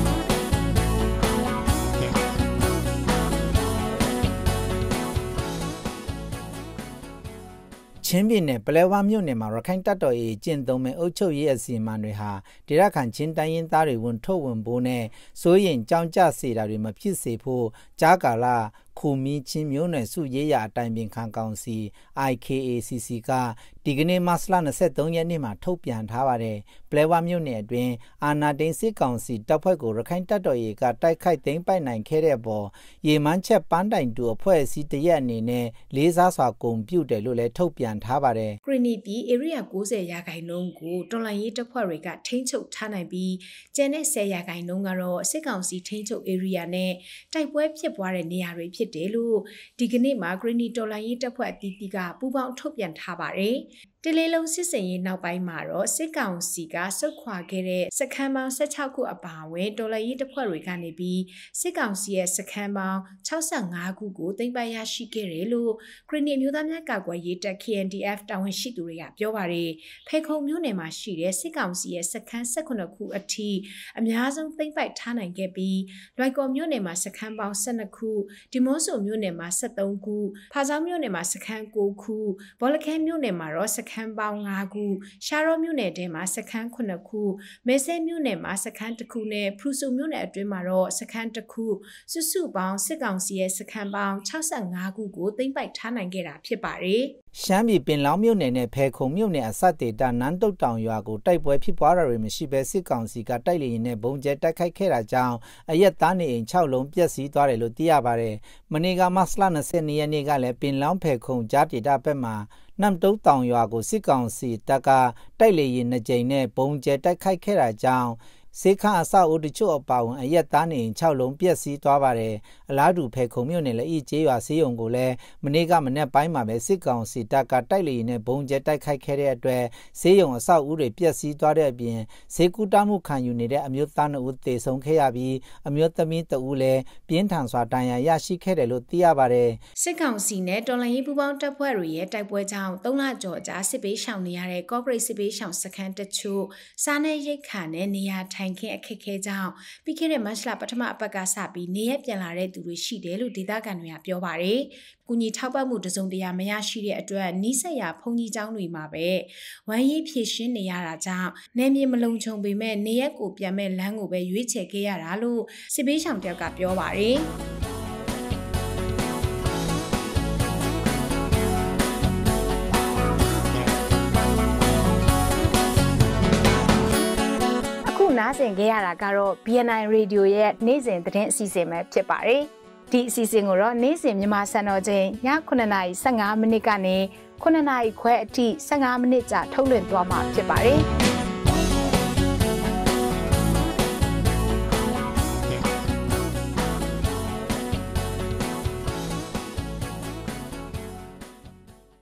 ချင်းပြည်နယ်ပလဲဝါမြို့နယ်မှာရခိုင်တပ်တော်ရေးကျင့်သုံးမဲ့အုပ်ချုပ်ရေးအစီအမံတွေဟာဒေသခံချင်းတိုင်းရင်းသားတွေဝန်ထုတ်ဝန်ပိုးနဲ့စိုးရင်ကြောင်းကြစေတာတွေမဖြစ်စေဖို့ကြားကာလခူမီချင်းမျိုးနွယ်စုရေးရအတိုင်ပင်ခံကောင်စီ I K A C C ကဒီကနေ့မတ်လ၂၃ရက်နေ့မှာထုတ်ပြန်ထားပါတယ်။ပလဲဝါမြို့နယ်အတွင်းအာနာတိန်စစ်ကောင်စီတပ်ဖွဲ့ကိုရခိုင်တပ်တော်ရေးကတိုက်ခိုက်သိမ်းပိုက်နိုင်ခဲ့တဲ့ပေါ်ရေမန်းချက်ပန်းတိုင်တူအဖွဲ့အစည်းတရက်အနေနဲ့လေးစားစွာဂုဏ်ပြုတယ်လို့လည်းထုတ်ပြန်ထားပါတယ်။ Greeny ပြည် area ၉၀ရာခိုင်နှုန်းကိုတော်လှန်ရေးတပ်ဖွဲ့တွေကထိန်းချုပ်ထားနိုင်ပြီးကျန်တဲ့၁၀ရာခိုင်နှုန်းကတော့စစ်ကောင်စီထိန်းချုပ် area နဲ့တိုက်ပွဲဖြစ်ပွားတဲ့နေရာတွေဖြစ်တယ်လို့ဒီကနေ့မှာ Greeny တော်လှန်ရေးတပ်ဖွဲ့အသီးသီးကပူးပေါင်းထုတ်ပြန်ထားပါတယ်။တလေးလုံးစစ်စင်ရေးနောက်ပိုင်းမှာတော့စစ်ကောင်စီကစုတ်ခွာခဲ့တဲ့စခန်းပေါင်း၁၆ခုအပါအဝင်တော်လှန်ရေးတပ်ဖွဲ့တွေကနေပြီးစစ်ကောင်စီရဲ့စခန်းပေါင်း၆၅ခုကိုသိမ်းပိုက်ရရှိခဲ့တယ်လို့ Greeny မျိုးသားများကာကွယ်ရေးတပ် K N D F တာဝန်ရှိသူတွေကပြောပါတယ်။ဖဲခုံမြို့နယ်မှာရှိတဲ့စစ်ကောင်စီရဲ့စခန်း၁၈ခုအထိအများဆုံးသိမ်းပိုက်ထားနိုင်ခဲ့ပြီးလွိုင်ကော်မြို့နယ်မှာစခန်းပေါင်း၁၂ခုဒီမော့ဆိုမြို့နယ်မှာ၁၃ခုဖားဆောင်းမြို့နယ်မှာစခန်း၉ခုဘောလခဲမြို့နယ်မှာတော့စခန်းပေါင်း၅ခုရှာရောမြို့နယ်ထဲမှာစခန်း9ခုမဲဆဲမြို့နယ်မှာစခန်းတစ်ခုနဲ့ဖရူဆိုမြို့နယ်အတွင်းမှာတော့စခန်းတစ်ခုစုစုပေါင်းစစ်ကောင်စီရဲ့စခန်းပေါင်း၆၅ခုကိုသိမ်းပိုက်ထားနိုင်ခဲ့တာဖြစ်ပါတယ်ရှမ်းပြည်ပင်လောင်းမြို့နယ်နဲ့ဖဲခုံမြို့နယ်အစတေတာနန်းတုတ်တောင်ရွာကိုတိုက်ပွဲဖြစ်ပွားတာတွေမရှိဘဲစစ်ကောင်စီကတိုက်လေရင်နဲ့ဘုံကျဲတိုက်ခိုက်ခဲ့တာကြောင့်အရက်သားနေအိမ်၆လုံးပျက်စီးသွားတယ်လို့သိရပါတယ်။မနေ့ကမတ်လ၂၂ရက်နေ့ကလည်းပင်လောင်းဖဲခုံကြားဒေတာဘက်မှာနမ်တုတ်တောင်ရွာကိုစစ်ကောင်စီတပ်ကတိုက်လေရင်နှစ်ကြိမ်နဲ့ဘုံကျဲတိုက်ခိုက်ခဲ့တာကြောင့်စေခါအဆောက်အဦတချို့အပါဝင်အရက်သားနေ၆လုံးပျက်စီးသွားပါတယ်အလားတူဖဲခုံမြို့နယ်လည်းဤကျေးရွာစေးရုံကိုလည်းမနေ့ကမနေ့ပိုင်းမှာပဲစစ်ကောင်စီတပ်ကတိုက်လေရင်နဲ့ဘုံကျဲတိုက်ခိုက်ခဲ့တဲ့အတွက်စေးရုံအဆောက်အဦတွေပျက်စီးသွားတဲ့အပြင်ဈေးကူတာမှုခံယူနေတဲ့အမျိုးသားနှစ်ဦးသေဆုံးခဲ့ရပြီးအမျိုးသမီးတဦးလည်းပြင်းထန်စွာဒဏ်ရာရရှိခဲ့တယ်လို့သိရပါတယ်စစ်ကောင်စီနဲ့တော်လှန်ရေးပူးပေါင်းတပ်ဖွဲ့တွေရဲ့တိုက်ပွဲကြောင့်သုံးလကျော်ကြာစစ်ပေးရှောင်နေရတဲ့ corporate စစ်ပေးရှောင်စခန်းတချို့စားနေရိတ်ခါနဲ့နေရာထိုင်ခင်းအခက်ခဲကြောင့်ပြီးခဲ့တဲ့မတ်လပထမအပတ်ကစပြီးနေရပြန်လာတဲ့သူတွေရှိတယ်လို့ဒေသခံတွေကပြောပါတယ်။ကုညီထောက်ပံ့မှုတစုံတရာမရရှိတဲ့အတွက်နီးစပ်ရာဘုံကြီးကျောင်းတွေမှာပဲဝမ်းရေးဖြည့်ရှင်းနေရတာကြောင့်နေမြေမလုံခြုံပေမဲ့နေရက်ကိုပြန်မဲ့လမ်းကိုပဲရွေးချယ်ခဲ့ရတာလို့စစ်ပေးရှောင်တယောက်ကပြောပါတယ်။နားဆင်ခဲ့ရတာကတော့ B N I Radio ရဲ့နေ့စဉ်သတင်းအစီအစဉ်ပဲဖြစ်ပါတယ်။ဒီအစီအစဉ်ကိုတော့နေ့စဉ်မြန်မာစံတော်ချိန်ညခုနှစ်နာရီ၁၅မိနစ်ကနေခုနှစ်နာရီခွဲအထိ၁၅မိနစ်ကြာထုတ်လွှင့်သွားမှာဖြစ်ပါတယ်။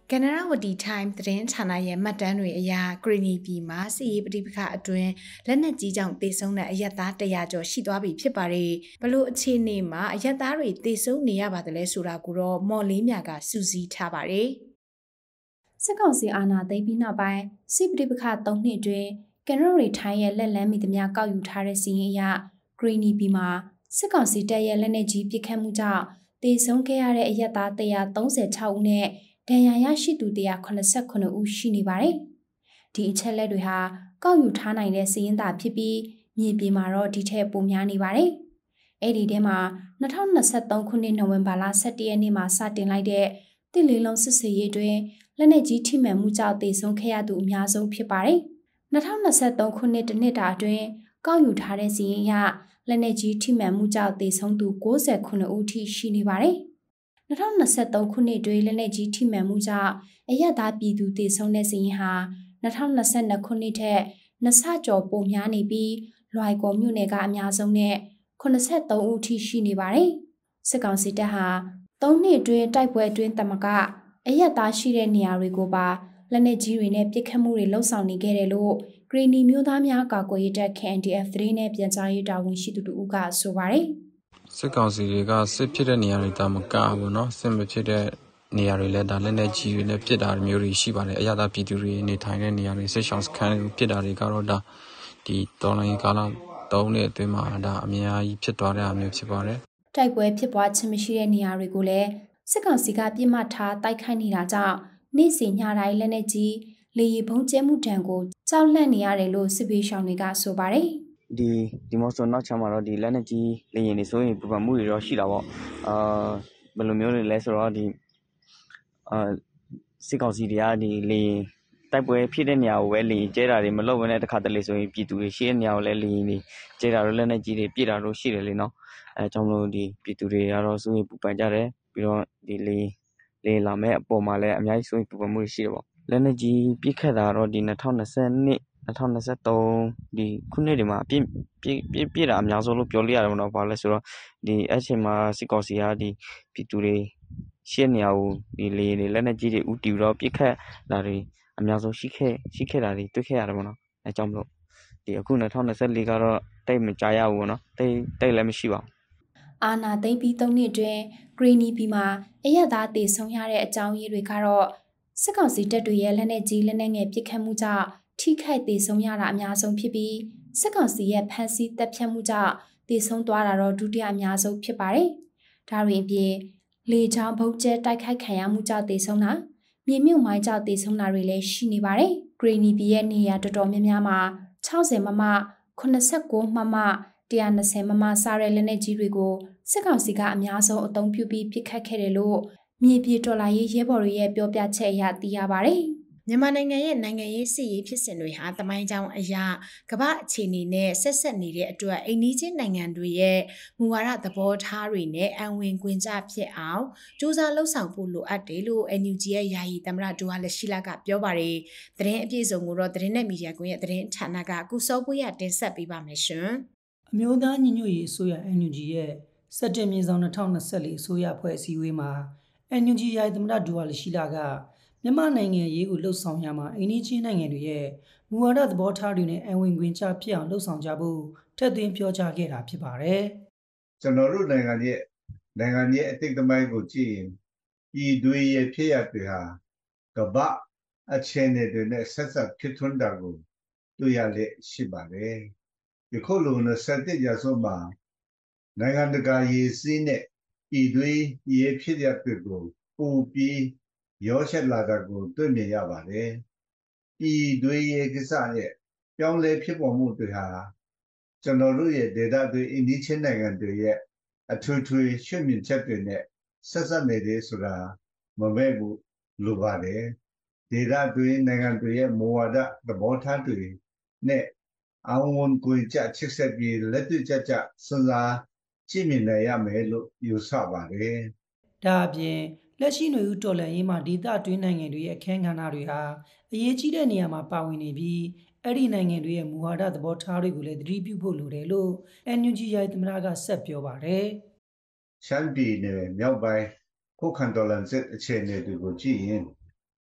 ကန်နဒါဝတီ time သတင်းဌာနရဲ့မှတ်တမ်းတွေအရဂရီနီပြည်မှာစစ်ရေးပဋိပက္ခအတွင်းလက်နက်ကြီးကြောင့်တေဆုံးတဲ့အရက်သားတရာကျော်ရှိသွားပြီဖြစ်ပါတယ်ဘလို့အခြေအနေမှာအရက်သားတွေတေဆုံးနေရပါတယ်လဲဆိုတာကိုတော့မော်လေးမြကစူးစီးထားပါတယ်စစ်ကောင်စီအာဏာသိမ်းပြီးနောက်ပိုင်းစစ်ပဋိပက္ခ၃နှစ်အတွင်းကန်နဒါရီထိုင်းရဲ့လက်လန်းမီသမျှကောက်ယူထားတဲ့စီးရင်အရဂရီနီပြည်မှာစစ်ကောင်စီတပ်ရဲ့လက်နက်ကြီးပစ်ခတ်မှုကြောင့်တေဆုံးခဲ့ရတဲ့အရက်သား၁၃၆ဦးနဲ့ဒဏ်ရာရရှိသူ၁၇၇ဦးရှိနေပါတယ်။ဒီအချက်လက်တွေဟာကောက်ယူထားနိုင်တဲ့စီးရင်သာဖြစ်ပြီးမြေပြင်မှာတော့ဒီထက်ပိုများနေပါတယ်။အဲ့ဒီထဲမှာ၂၀၂၃ခုနှစ်နိုဝင်ဘာလ၁၁ရက်နေ့မှာစတင်လိုက်တဲ့တစ်လေးလုံးစစ်ဆေးရေးတွင်လက်နက်ကြီးထိမှန်မှုကြောင့်တေဆုံးခဲ့ရသူအများဆုံးဖြစ်ပါတယ်။၂၀၂၃ခုနှစ်တစ်နှစ်တာအတွင်းကောက်ယူထားတဲ့စီးရင်ရလက်နက်ကြီးထိမှန်မှုကြောင့်တေဆုံးသူ၉၉ဦးထိရှိနေပါတယ်။၂၀၂၃ခုနှစ်တွင်လက်နက်ကြီးထိမှန်မှုကြောင့်အရက်သားပြည်သူတေဆုံးတဲ့စီးရင်ဟာ၂၀၂၂ခုနှစ်ထက်နှစ်ဆကျော်ပိုများနေပြီးလွိုင်ကော်မြို့နယ်ကအများဆုံးနဲ့၈၃ဦးထိရှိနေပါတယ်။စစ်ကောင်စီတပ်ဟာ၃နှစ်အတွင်းတိုက်ပွဲအတွင်းတမကအရက်သားရှိတဲ့နေရာတွေကိုပါလက်နက်ကြီးတွေနဲ့ပစ်ခတ်မှုတွေလှုပ်ဆောင်နေခဲ့တယ်လို့ဂရီနီမျိုးသားများကာကွယ်ရေးတပ် K N D F သတင်းနဲ့ပြန်ကြားရေးတာဝန်ရှိသူတို့ကဆိုပါတယ်။စစ်ကောင်စီတွေကစစ်ဖြစ်တဲ့နေရာတွေတာမကဘူးเนาะစစ်မဖြစ်တဲ့နေရာတွေလည်းဒါလက်နက်ကြီးတွေနဲ့ပစ်တာမျိုးတွေရှိပါတယ်အရသာပြည်သူတွေနေထိုင်တဲ့နေရာတွေစစ်ဆောင်စခန်းတွေပစ်တာတွေကတော့ဒါဒီတော်လိုင်းကာလသုံးနှစ်အတွင်းမှာဒါအများကြီးဖြစ်သွားတဲ့အမျိုးဖြစ်ပါတယ်။တိုက်ပွဲဖြစ်ပွားခြင်းမရှိတဲ့နေရာတွေကိုလည်းစစ်ကောင်စီကပြစ်မှတ်ထားတိုက်ခိုက်နေတာကြောင့်နေ့စဉ်ညတိုင်းလက်နက်ကြီးလေယာဉ်ဘုံကျဲမှုတံကိုကြောက်လန့်နေရတယ်လို့စစ်ပေးရှောင်တွေကဆိုပါတယ်။ဒီဒီမော်ဆိုနောက်ချမှာတော့ဒီလက်နက်ကြီးလေယာဉ်တွေဆိုရင်ပူပန်မှုတွေတော့ရှိတာပေါ့။အာဘယ်လိုမျိုးတွေလဲဆိုတော့ဒီအာစစ်ကောင်စီတွေကဒီလေယာဉ်တိုက်ပွဲဖြစ်တဲ့နေရာကိုပဲလေယာဉ်ကျဲတာတွေမလုပ်ဘဲနဲ့တခါတလေဆိုရင်ပြည်သူတွေရှိတဲ့နေရာကိုလည်းလေယာဉ်တွေကျဲတာတော့လက်နက်ကြီးတွေပြစ်တာတော့ရှိတယ်လေနော်။အဲကြောင့်မလို့ဒီပြည်သူတွေကတော့စိုးရိမ်ပူပန်ကြတယ်ပြီးတော့ဒီလေလေလာမဲ့အပေါ်မှာလည်းအများကြီးစိုးရိမ်ပူပန်မှုရှိတယ်ပေါ့။လက်နက်ကြီးပြစ်ခတ်တာတော့ဒီ၂၀၂၂ ၂၀၂၃ဒီခုနှစ်တွေမှာပြည့်ပြည့်ပြည့်ပြည့်တာအများဆုံးလို့ပြောလို့ရတယ်ပေါ့နော်။ဘာလဲဆိုတော့ဒီအချိန်မှာစစ်ကောင်စီကဒီပြည်သူတွေရှင်းနေရဘူးဒီလေတွေလက်နက်ကြီးတွေဥတီပြီးတော့ပြစ်ခတ်လာတွေအများဆုံးရှိခဲ့ရှိခဲ့တာတွေတွေ့ခဲ့ရတယ်ပေါ့နော်။အဲကြောင့်မလို့ဒီအခု၂၀၂၄ကတော့တိတ်မကြရဘူးပေါ့နော်။တိတ်တိတ်လည်းမရှိပါဘူး။အာနာသိမ့်ပြီး၃နှစ်အတွင်းဂရီနီပြည်မှာအရက်သားတေဆုံးရတဲ့အကြောင်းရင်းတွေကတော့စစ်ကောင်စီတပ်တွေရဲ့လက်နက်ကြီးလက်နက်ငယ်ပစ်ခတ်မှုကြောင့်ထိခိုက်ဒေဆုံးရတာအများဆုံးဖြစ်ပြီးစစ်ကောင်စီရဲ့ဖမ်းဆီးတပ်ဖြတ်မှုကြောင့်ဒေဆုံးသွားတာတော့ဒုတိယအများဆုံးဖြစ်ပါတယ်။ဒါတွင်အပြင်လေကြောင်းဗုံးကျဲတိုက်ခိုက်ခံရမှုကြောင့်ဒေဆုံးတာမြေမြုပ်မိုင်းကြောင့်ဒေဆုံးတာတွေလည်းရှိနေပါတယ်။ဂရီနီပြည်ရဲ့နေရာတော်တော်များများမှာ၆၀မမ၈၉မမ၁၂၀မမစားတဲ့လက်နက်ကြီးတွေကိုစစ်ကောင်စီကအများဆုံးအသုံးပြုပြီးပစ်ခတ်ခဲ့တယ်လို့မြေပြေတော်လာရေးရဲဘော်တွေရဲ့ပြောပြချက်အရသိရပါတယ်။မြန်မာနိုင်ငံရဲ့နိုင်ငံရေးစစ်ရေးဖြစ်စဉ်တွေဟာတမိုင်းကြောင်းအရာကမ္ဘာအခြေအနေနဲ့ဆက်ဆက်နေတဲ့အတွက်အိန္ဒိချင်းနိုင်ငံတွေရဲ့မူဝါဒသဘောထားတွေနဲ့အံဝင်ခွင်ကြဖြစ်အောင်စူးစမ်းလှုပ်ဆောင်ဖို့လိုအပ်တယ်လို့ N U G ရဲ့ယာယီသမ္မတဒူဝါလက်ရှိလာကပြောပါတယ်။သတင်းအပြည့်စုံကိုတော့သတင်းနဲ့မီဒီယာကွန်ရဲ့သတင်းဌာနကကုစောပွေးရတင်ဆက်ပေးပါမယ်ရှင်။အမျိုးသားညီညွတ်ရေးအစိုးရ N U G ရဲ့စက်တင်မြေဆောင်၂၀၂၄အစိုးရဖွဲ့အစည်းအဝေးမှာ N U G ယာယီသမ္မတဒူဝါလက်ရှိလာကမြန်မာနိုင်ငံရေးကိုလှုပ်ဆောင်ရမှာအိန္ဒိချင်းနိုင်ငံတွေရဲ့မူဝါဒသဘောထားတွေနဲ့အဝင်ခွင်ချဖြစ်အောင်လှုပ်ဆောင်ကြဖို့ထပ်သွင်းပြောကြားခဲ့တာဖြစ်ပါတယ်။ကျွန်တော်တို့နိုင်ငံရဲ့နိုင်ငံရဲ့အတိတ်သမိုင်းကိုကြည့်ရင်ပြည်တွင်းရဲ့ဖြစ်ရပ်တွေဟာကမ္ဘာအခြေအနေတွေနဲ့ဆက်ဆက်ဖြစ်ထွန်းတာကိုတွေ့ရလက်ရှိပါတယ်။ဒီခုလိုနဲ့စတဲ့ရဆိုမှာနိုင်ငံတကာရေးစည်းနဲ့ပြည်တွင်းရဲ့ဖြစ်ရပ်တွေကိုပူပြီးရောချက်လာတာကိုတွေ့မြင်ရပါတယ်။ပြည်တွင်းရဲ့ကိစ္စနဲ့ပြောင်းလဲဖြစ်ပေါ်မှုတွေဟာကျွန်တော်တို့ရဲ့ဒေသတွေအိန္ဒိချင်းနိုင်ငံတွေရဲ့အထွေထွေရှုမြင်ချက်တွေနဲ့ဆက်ဆက်နေတယ်ဆိုတာမမဲ့ဘူးလိုပါတယ်။ဒေသတွေနိုင်ငံတွေရဲ့မူဝါဒသဘောထားတွေနဲ့အဝန်ကိုကြချစ်ဆက်ပြီးလက်တွေ့ကျကျစဉ်းစားကြည့်မြင်နိုင်ရမယ်လို့ယူဆပါတယ်။ဒါအပြင်လက်ရှိຫນွေဦးတော်လှန်ရေးမှာဒေသတွင်းနိုင်ငံတွေရဲ့အခမ်းကဏ္ဍတွေဟာအရေးကြီးတဲ့နေရာမှာပါဝင်နေပြီးအဲ့ဒီနိုင်ငံတွေရဲ့မူဝါဒသဘောထားတွေကိုလည်းသတိပြုဖို့လိုတယ်လို့ N U G ယာယီသမ္မတကဆက်ပြောပါတယ်။ရှမ်းပြည်နယ်မြောက်ပိုင်းခုခံတော်လှန်စစ်အခြေအနေတွေကိုကြည့်ရင်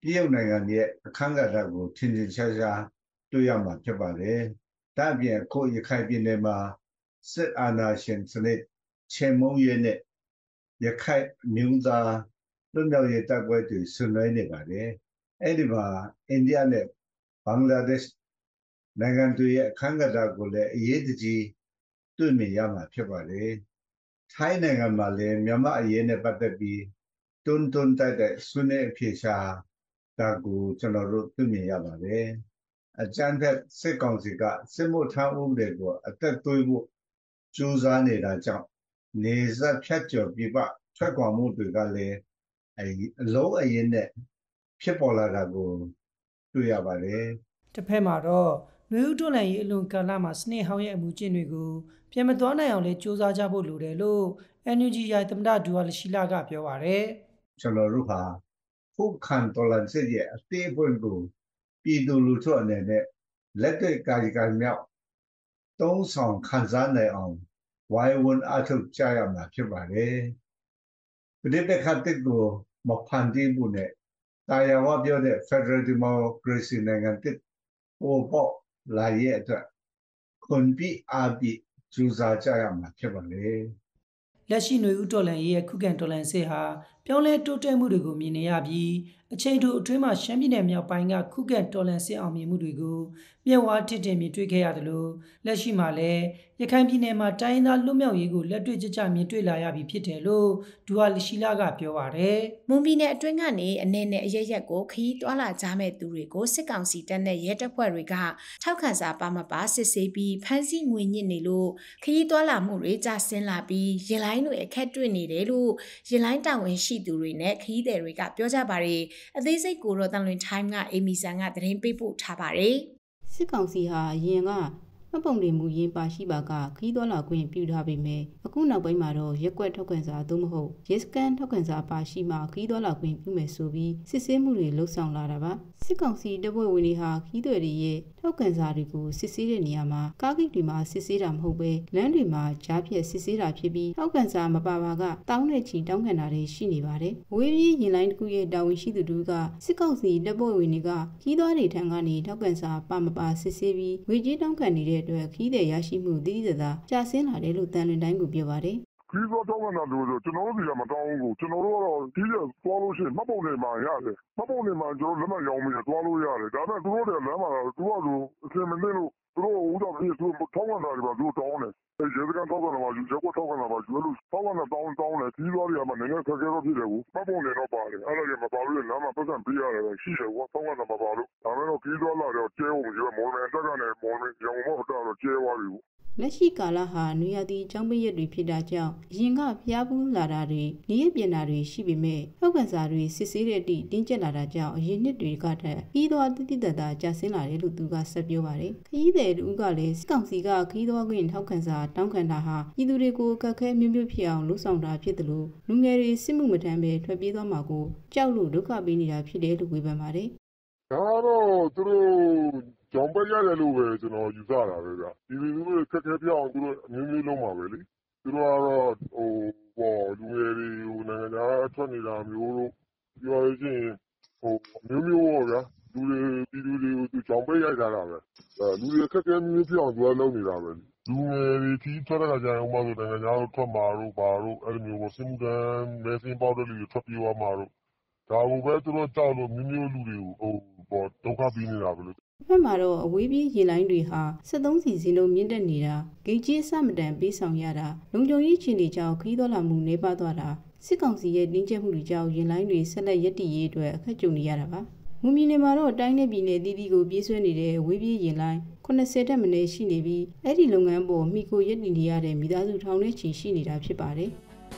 တရုတ်နိုင်ငံရဲ့အခမ်းကဏ္ဍကိုထင်ထင်ရှားရှားတွေ့ရမှာဖြစ်ပါတယ်။ဒါ့အပြင်အခုရခိုင်ပြည်နယ်မှာစစ်အာဏာရှင်စနစ်ချေမှုန်းရေးနဲ့ရခိုင်မျိုးသားလွတ်မြောက်ရေးတပ်ဖွဲ့တွေဆွေးနွေးနေပါတယ်။အဲ့ဒီမှာအိန္ဒိယနဲ့ဘင်္ဂလားဒေ့ရှ်နိုင်ငံတွေရဲ့အခမ်းကဏ္ဍကိုလည်းအရေးတကြီးတွေ့မြင်ရမှာဖြစ်ပါတယ်။ထိုင်းနိုင်ငံမှာလည်းမြန်မာအရေးနဲ့ပတ်သက်ပြီးတွန်းတွန်းတိုက်တိုက်ဆွေးနွေးအဖြေရှာတာကိုကျွန်တော်တို့တွေ့မြင်ရပါတယ်။အကြမ်းဖက်စစ်ကောင်စီကစစ်မှုထမ်းဥပဒေကိုအသက်သွေးဖို့ကြိုးစားနေတာကြောင့်နေဆက်ဖြတ်ကျော်ပြပထွက်ခွာမှုတွေကလည်းအလုံးအရင်နဲ့ဖြစ်ပေါ်လာတာကိုတွေ့ရပါတယ်။တစ်ဖက်မှာတော့နွေဦးတွန်းလှန်ရေးအလွန်ကာလမှာစနေဟောင်းရဲ့အမှုကျင့်တွေကိုပြန်မသွားနိုင်အောင်လဲစူးစမ်းကြဖို့လိုတယ်လို့ အန် ယူ ဂျီ ရိုင်သမ္မတဒူဝါလရှိလာကပြောပါရယ်။ကျွန်တော်တို့ဟာဖုခန်တော်လန်စစ်ရဲ့အသေးအပွင့်ကိုပြည်သူလူထုအနေနဲ့လက်တွေ့ကာယကံမြောက်သုံးဆောင်ခံစားနိုင်အောင်ဝိုင်းဝန်းအားထုတ်ကြရမှာဖြစ်ပါတယ်။ဒီတစ်ခါတစ်ကိုမဖန်တီးဘူးနဲ့တာယာဝပြောတဲ့ Federal Democracy နိုင်ငံတစ်ပေါ်ပေါ်လာရဲ့အတွက်ခွန်ပြီးအားပြီးကြိုးစားကြရမှာဖြစ်ပါလေ။လက်ရှိຫນွေဦးတော်လန်ရဲ့ခုခံတော်လန်စစ်ဟာပြောင်းလဲတိုးတက်မှုတွေကိုမြင်နေရပြီးအချိန်တိုအတွင်းမှာရှမ်းပြည်နယ်မြောက်ပိုင်းကခုခံတော်လန်စစ်အောင်မြင်မှုတွေကိုမြက်ဝါးတစ်တင်မြင်တွေ့ခဲ့ရတယ်လို့လက်ရှိမှာလည်းရခိုင်ပြည်နယ်မှာတိုင်းသားလွတ်မြောက်ရေးကိုလက်တွေ့ကျကျမြင်တွေ့လာရပြီဖြစ်တယ်လို့ဒူဝါလရှိလာကပြောပါတယ်။မွန်ပြည်နယ်အတွင်းကနေအနေနဲ့အရရက်ကိုခရီးတွာလာကြမဲ့သူတွေကိုစစ်ကောင်စီတပ်နဲ့ရဲတပ်ဖွဲ့တွေကထောက်ခံစာပါမပါစစ်ဆေးပြီးဖမ်းဆီးငွေညစ်နေလို့ခရီးတွာလာမှုတွေကျဆင်းလာပြီးရင်လိုင်းတွေအခက်တွေ့နေတယ်လို့ရင်လိုင်းတာဝန်ရှိသူတွေနဲ့ခရီးသည်တွေကပြောကြပါတယ်။အသေးစိတ်ကိုတော့တန်လွင် time ကအေမီဆန်ကသတင်းပေးပို့ထားပါတယ်။စစ်ကောင်စီဟာရင်ကမှတ်ပုံတင်မှုရင်းပါရှိပါကခီးသွွာလာခွင့်ပြုထားပေမဲ့အခုနောက်ပိုင်းမှာတော့ရက်ကွက်ထောက်ခံစာသို့မဟုတ်ရဲစကန်ထောက်ခံစာပါရှိမှခီးသွွာလာခွင့်ပြုမယ်ဆိုပြီးစစ်ဆေးမှုတွေလှုပ်ဆောင်လာတာပါစစ်ကောင်စီတပ်ဖွဲ့ဝင်တွေဟာခီးသွွယ်တွေရဲ့ထောက်ခံစာတွေကိုစစ်ဆေးတဲ့နေရာမှာကားဂိတ်တွေမှာစစ်ဆေးတာမဟုတ်ပဲလမ်းတွေမှာကြားဖြတ်စစ်ဆေးတာဖြစ်ပြီးထောက်ခံစာမပါပါကတောင်းတဲ့ချီတောင်းခံတာတွေရှိနေပါတယ်ဝေးပြေးရင်လိုင်းတစ်ခုရဲ့တာဝန်ရှိသူတို့ကစစ်ကောင်စီတပ်ဖွဲ့ဝင်တွေကခီးသွွာတွေထံကနေထောက်ခံစာပါမပါစစ်ဆေးပြီးငွေကြေးတောင်းခံနေတဲ့အတွက်ခီးတဲ့ရရှိမှုတည်တည်သာကြာဆင်းလာတယ်လို့တန်လွင်တိုင်းကပြောပါတယ်ခီးသွွာတောင်းခံတာလို့ဆိုကျွန်တော်တို့ဒီကမတောင်းဘူးကျွန်တော်တို့ကတော့ခီးရသွားလို့ရှိရင်မှတ်ပုံတွေမှာရတယ်မှတ်ပုံတွေမှာကျွန်တော်လက်မှတ်ရောင်းပြီးသွားလို့ရတယ်ဒါပေမဲ့သူတို့တွေလမ်းမှာသူကဆိုအစင်မသိလို့သူတို့ဦးတော်ပြီးသူထောက်ခံတာတွေပါသူတို့တောင်းတယ်ရဲစကန်ထောက်ခံတာပါရက်ကွက်ထောက်ခံတာပါကျွဲလို့ထောက်ခံတာတောင်းတောင်းတယ်ခီးသွွာတွေကမှနိုင်ငံခက်ခဲတော့ဖြစ်တယ်ကိုမှတ်ပုံတွေတော့ပါတယ်အဲ့ဒါတွေမပါလို့လမ်းမှာပတ်စံပေးရတယ်ပဲရှိတယ်ကွာထောက်ခံတာမပါလို့ဒါပေမဲ့တော့ခီးသွွာလာတော့ကျဲအောင်ကျွဲမော်လမြိုင်တက်ကနေမော်လမြိုင်ရောင်မော့တော့ကျဲသွားပြီလက်ရှိကာလဟာနွေရာသီကျောင်းပိတ်ရက်တွေဖြစ်တာကြောင့်အရင်ကဖျားဘူးလာတာတွေနေရပြင်တာတွေရှိပေမဲ့ထောက်ခံစာတွေစစ်ဆေးတဲ့အထိတင်းကျပ်လာတာကြောင့်အရင်နှစ်တွေကတည်းကခီးသွွာတိတိတတ်တာကြာဆင်းလာတယ်လို့သူကဆက်ပြောပါတယ်ခီးသည်တူကလည်းစစ်ကောင်စီကခီးသွွာခွင့်ထောက်ခံစာတောင်းခံတာဟာပြည်သူတွေကိုကက်ခဲမျိုးမျိုးဖြစ်အောင်လှုံ့ဆော်တာဖြစ်တယ်လို့လူငယ်တွေစစ်မှုမထမ်းပဲထွက်ပြေးသွားမှာကိုကြောက်လို့ဒုက္ခပေးနေတာဖြစ်တယ်လို့ဝေဖန်ပါတယ်ဒါတော့သူတို့ကြောင်ပိတ်ရတယ်လို့ပဲကျွန်တော်ယူဆတာပဲဗျဒီလူတွေခက်ခဲပြအောင်သူတို့အမျိုးမျိုးလုံးပါပဲလေသူတို့ကတော့ဟိုပေါ်လူငယ်တွေဟိုနိုင်ငံသားထွက်နေတာမျိုးတို့ပြောရချင်းဟိုမျိုးမျိုးပေါ့ဗျာလူတွေပြည်သူတွေကိုသူကြောင်ပိတ်ရိုက်တာပဲလူတွေခက်ခဲမျိုးပြအောင်သူကလုပ်နေတာပဲလူငယ်တွေခီးထွက်တာကြရင်ဥပမာဆိုနိုင်ငံသားတို့ထွက်မှာတို့ပါတို့အဲ့လိုမျိုးပေါ့စင်မှုတန်းမဲစင်းပေါက်တဲ့လူတွေထွက်ပြေးသွားမှာတို့ဒါကိုပဲသူတို့ကြောက်လို့မျိုးမျိုးလူတွေကိုဟိုပေါ်ဒုက္ခပေးနေတာပဲလို့ဘက်မှာတော့အဝေးပြေးရေလိုင်းတွေဟာစက်သုံးစီစင်းလုံးမြင့်တက်နေတာဂိတ်ကြီးအစမတန်ပေးဆောင်ရတာလုံခြုံရေးချင်တွေကြောင့်ခီးသွွာလာမှုနေပါသွားတာစစ်ကောင်စီရဲ့တင်းကျပ်မှုတွေကြောင့်ရေလိုင်းတွေဆက်လက်ရပ်တည်ရေးအတွက်အခက်ကြုံနေရတာပါမွန်ပြည်နယ်မှာတော့တိုင်းနယ်ပြည်နယ်တည်တည်ကိုပြေးဆွဲနေတဲ့ဝေးပြေးရေလိုင်းခုနှစ်ဆယ်တက်မနေရှိနေပြီးအဲ့ဒီလုပ်ငန်းပေါ်မိကိုရပ်တည်နေရတဲ့မိသားစုထောင်ထဲချီရှိနေတာဖြစ်ပါတယ်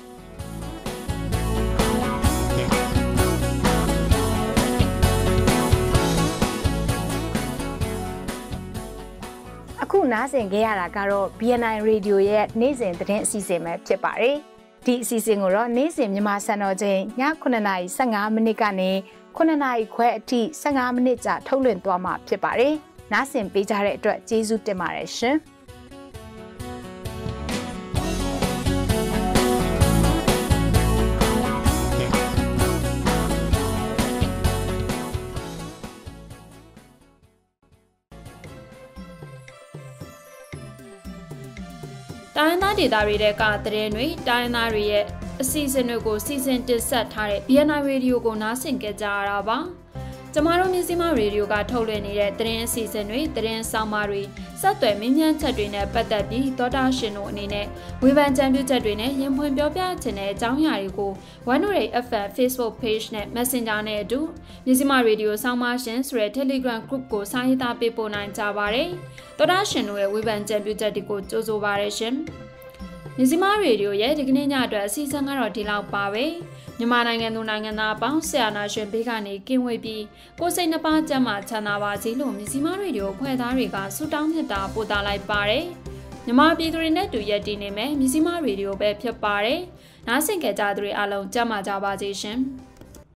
အခုနားဆင်ကြရတာကတော့ ဘီ အန် အိုင် Radio ရဲ့နေ့စဉ်သတင်းအစီအစဉ်ပဲဖြစ်ပါတယ်။ဒီအစီအစဉ်ကိုတော့နေ့စဉ်မြန်မာစံတော်ချိန်ညခုနှစ်နာရီဆယ့်ငါးမိနစ်ကနေခုနှစ်နာရီခွဲအထိဆယ့်ငါးမိနစ်ကြာထုတ်လွှင့်သွားမှာဖြစ်ပါတယ်။နားဆင်ပေးကြတဲ့အတွက်ကျေးဇူးတင်ပါတယ်ရှင်။တိုင်းရင်းသားဒေသတွေတဲ့ကသတင်းတွေတိုင်းရင်းသားတွေရဲ့အစီအစဉ်တွေကိုစီစဉ်တင်ဆက်ထားတဲ့ B N I Radio ကိုနားဆင်ကြကြရတာပါကျမတို့မြစီမရေဒီယိုကထုတ်လွှင့်နေတဲ့သတင်းအစီအစဉ်တွေသတင်းဆောင်မတွေစက်သွယ်မင်းမြန်းချက်တွေနဲ့ပတ်သက်ပြီးသောတာရှင်တို့အနေနဲ့ဝေဖန်ကြံပြုချက်တွေနဲ့ရင်ဖွင့်ပြောပြခြင်းတဲ့အကြောင်းအရာတွေကို one oh eight F M Facebook Page နဲ့ Messenger နဲ့အတူမြစီမရေဒီယိုဆောင်းပါရှင်ဆိုတဲ့ Telegram Group ကိုစာရေးသားပေးပို့နိုင်ကြပါတယ်သောတာရှင်တို့ရဲ့ဝေဖန်ကြံပြုချက်တွေကိုကြိုဆိုပါရရှင်မြစီမရေဒီယိုရဲ့ဒီကနေ့ညအတွက်အစီအစဉ်ကတော့ဒီလောက်ပါပဲမြန်မာနိုင်ငံသူနိုင်ငံသားအပေါင်းဆရာနာရှင်ဘေးကနေကင်းဝေးပြီးကိုယ်စိတ်နှပါကျန်းမာချမ်းသာပါစေလို့မြစီမရေဒီယိုဖွဲ့သားတွေကဆုတောင်းမြတ်တာပို့သလိုက်ပါတယ်မြန်မာပြည်သူတွေနဲ့တူရက်တည်နေမယ်မြစီမရေဒီယိုပဲဖြစ်ပါတယ်နားဆင်ကြကြသူတွေအားလုံးကျန်းမာကြပါစေရှင်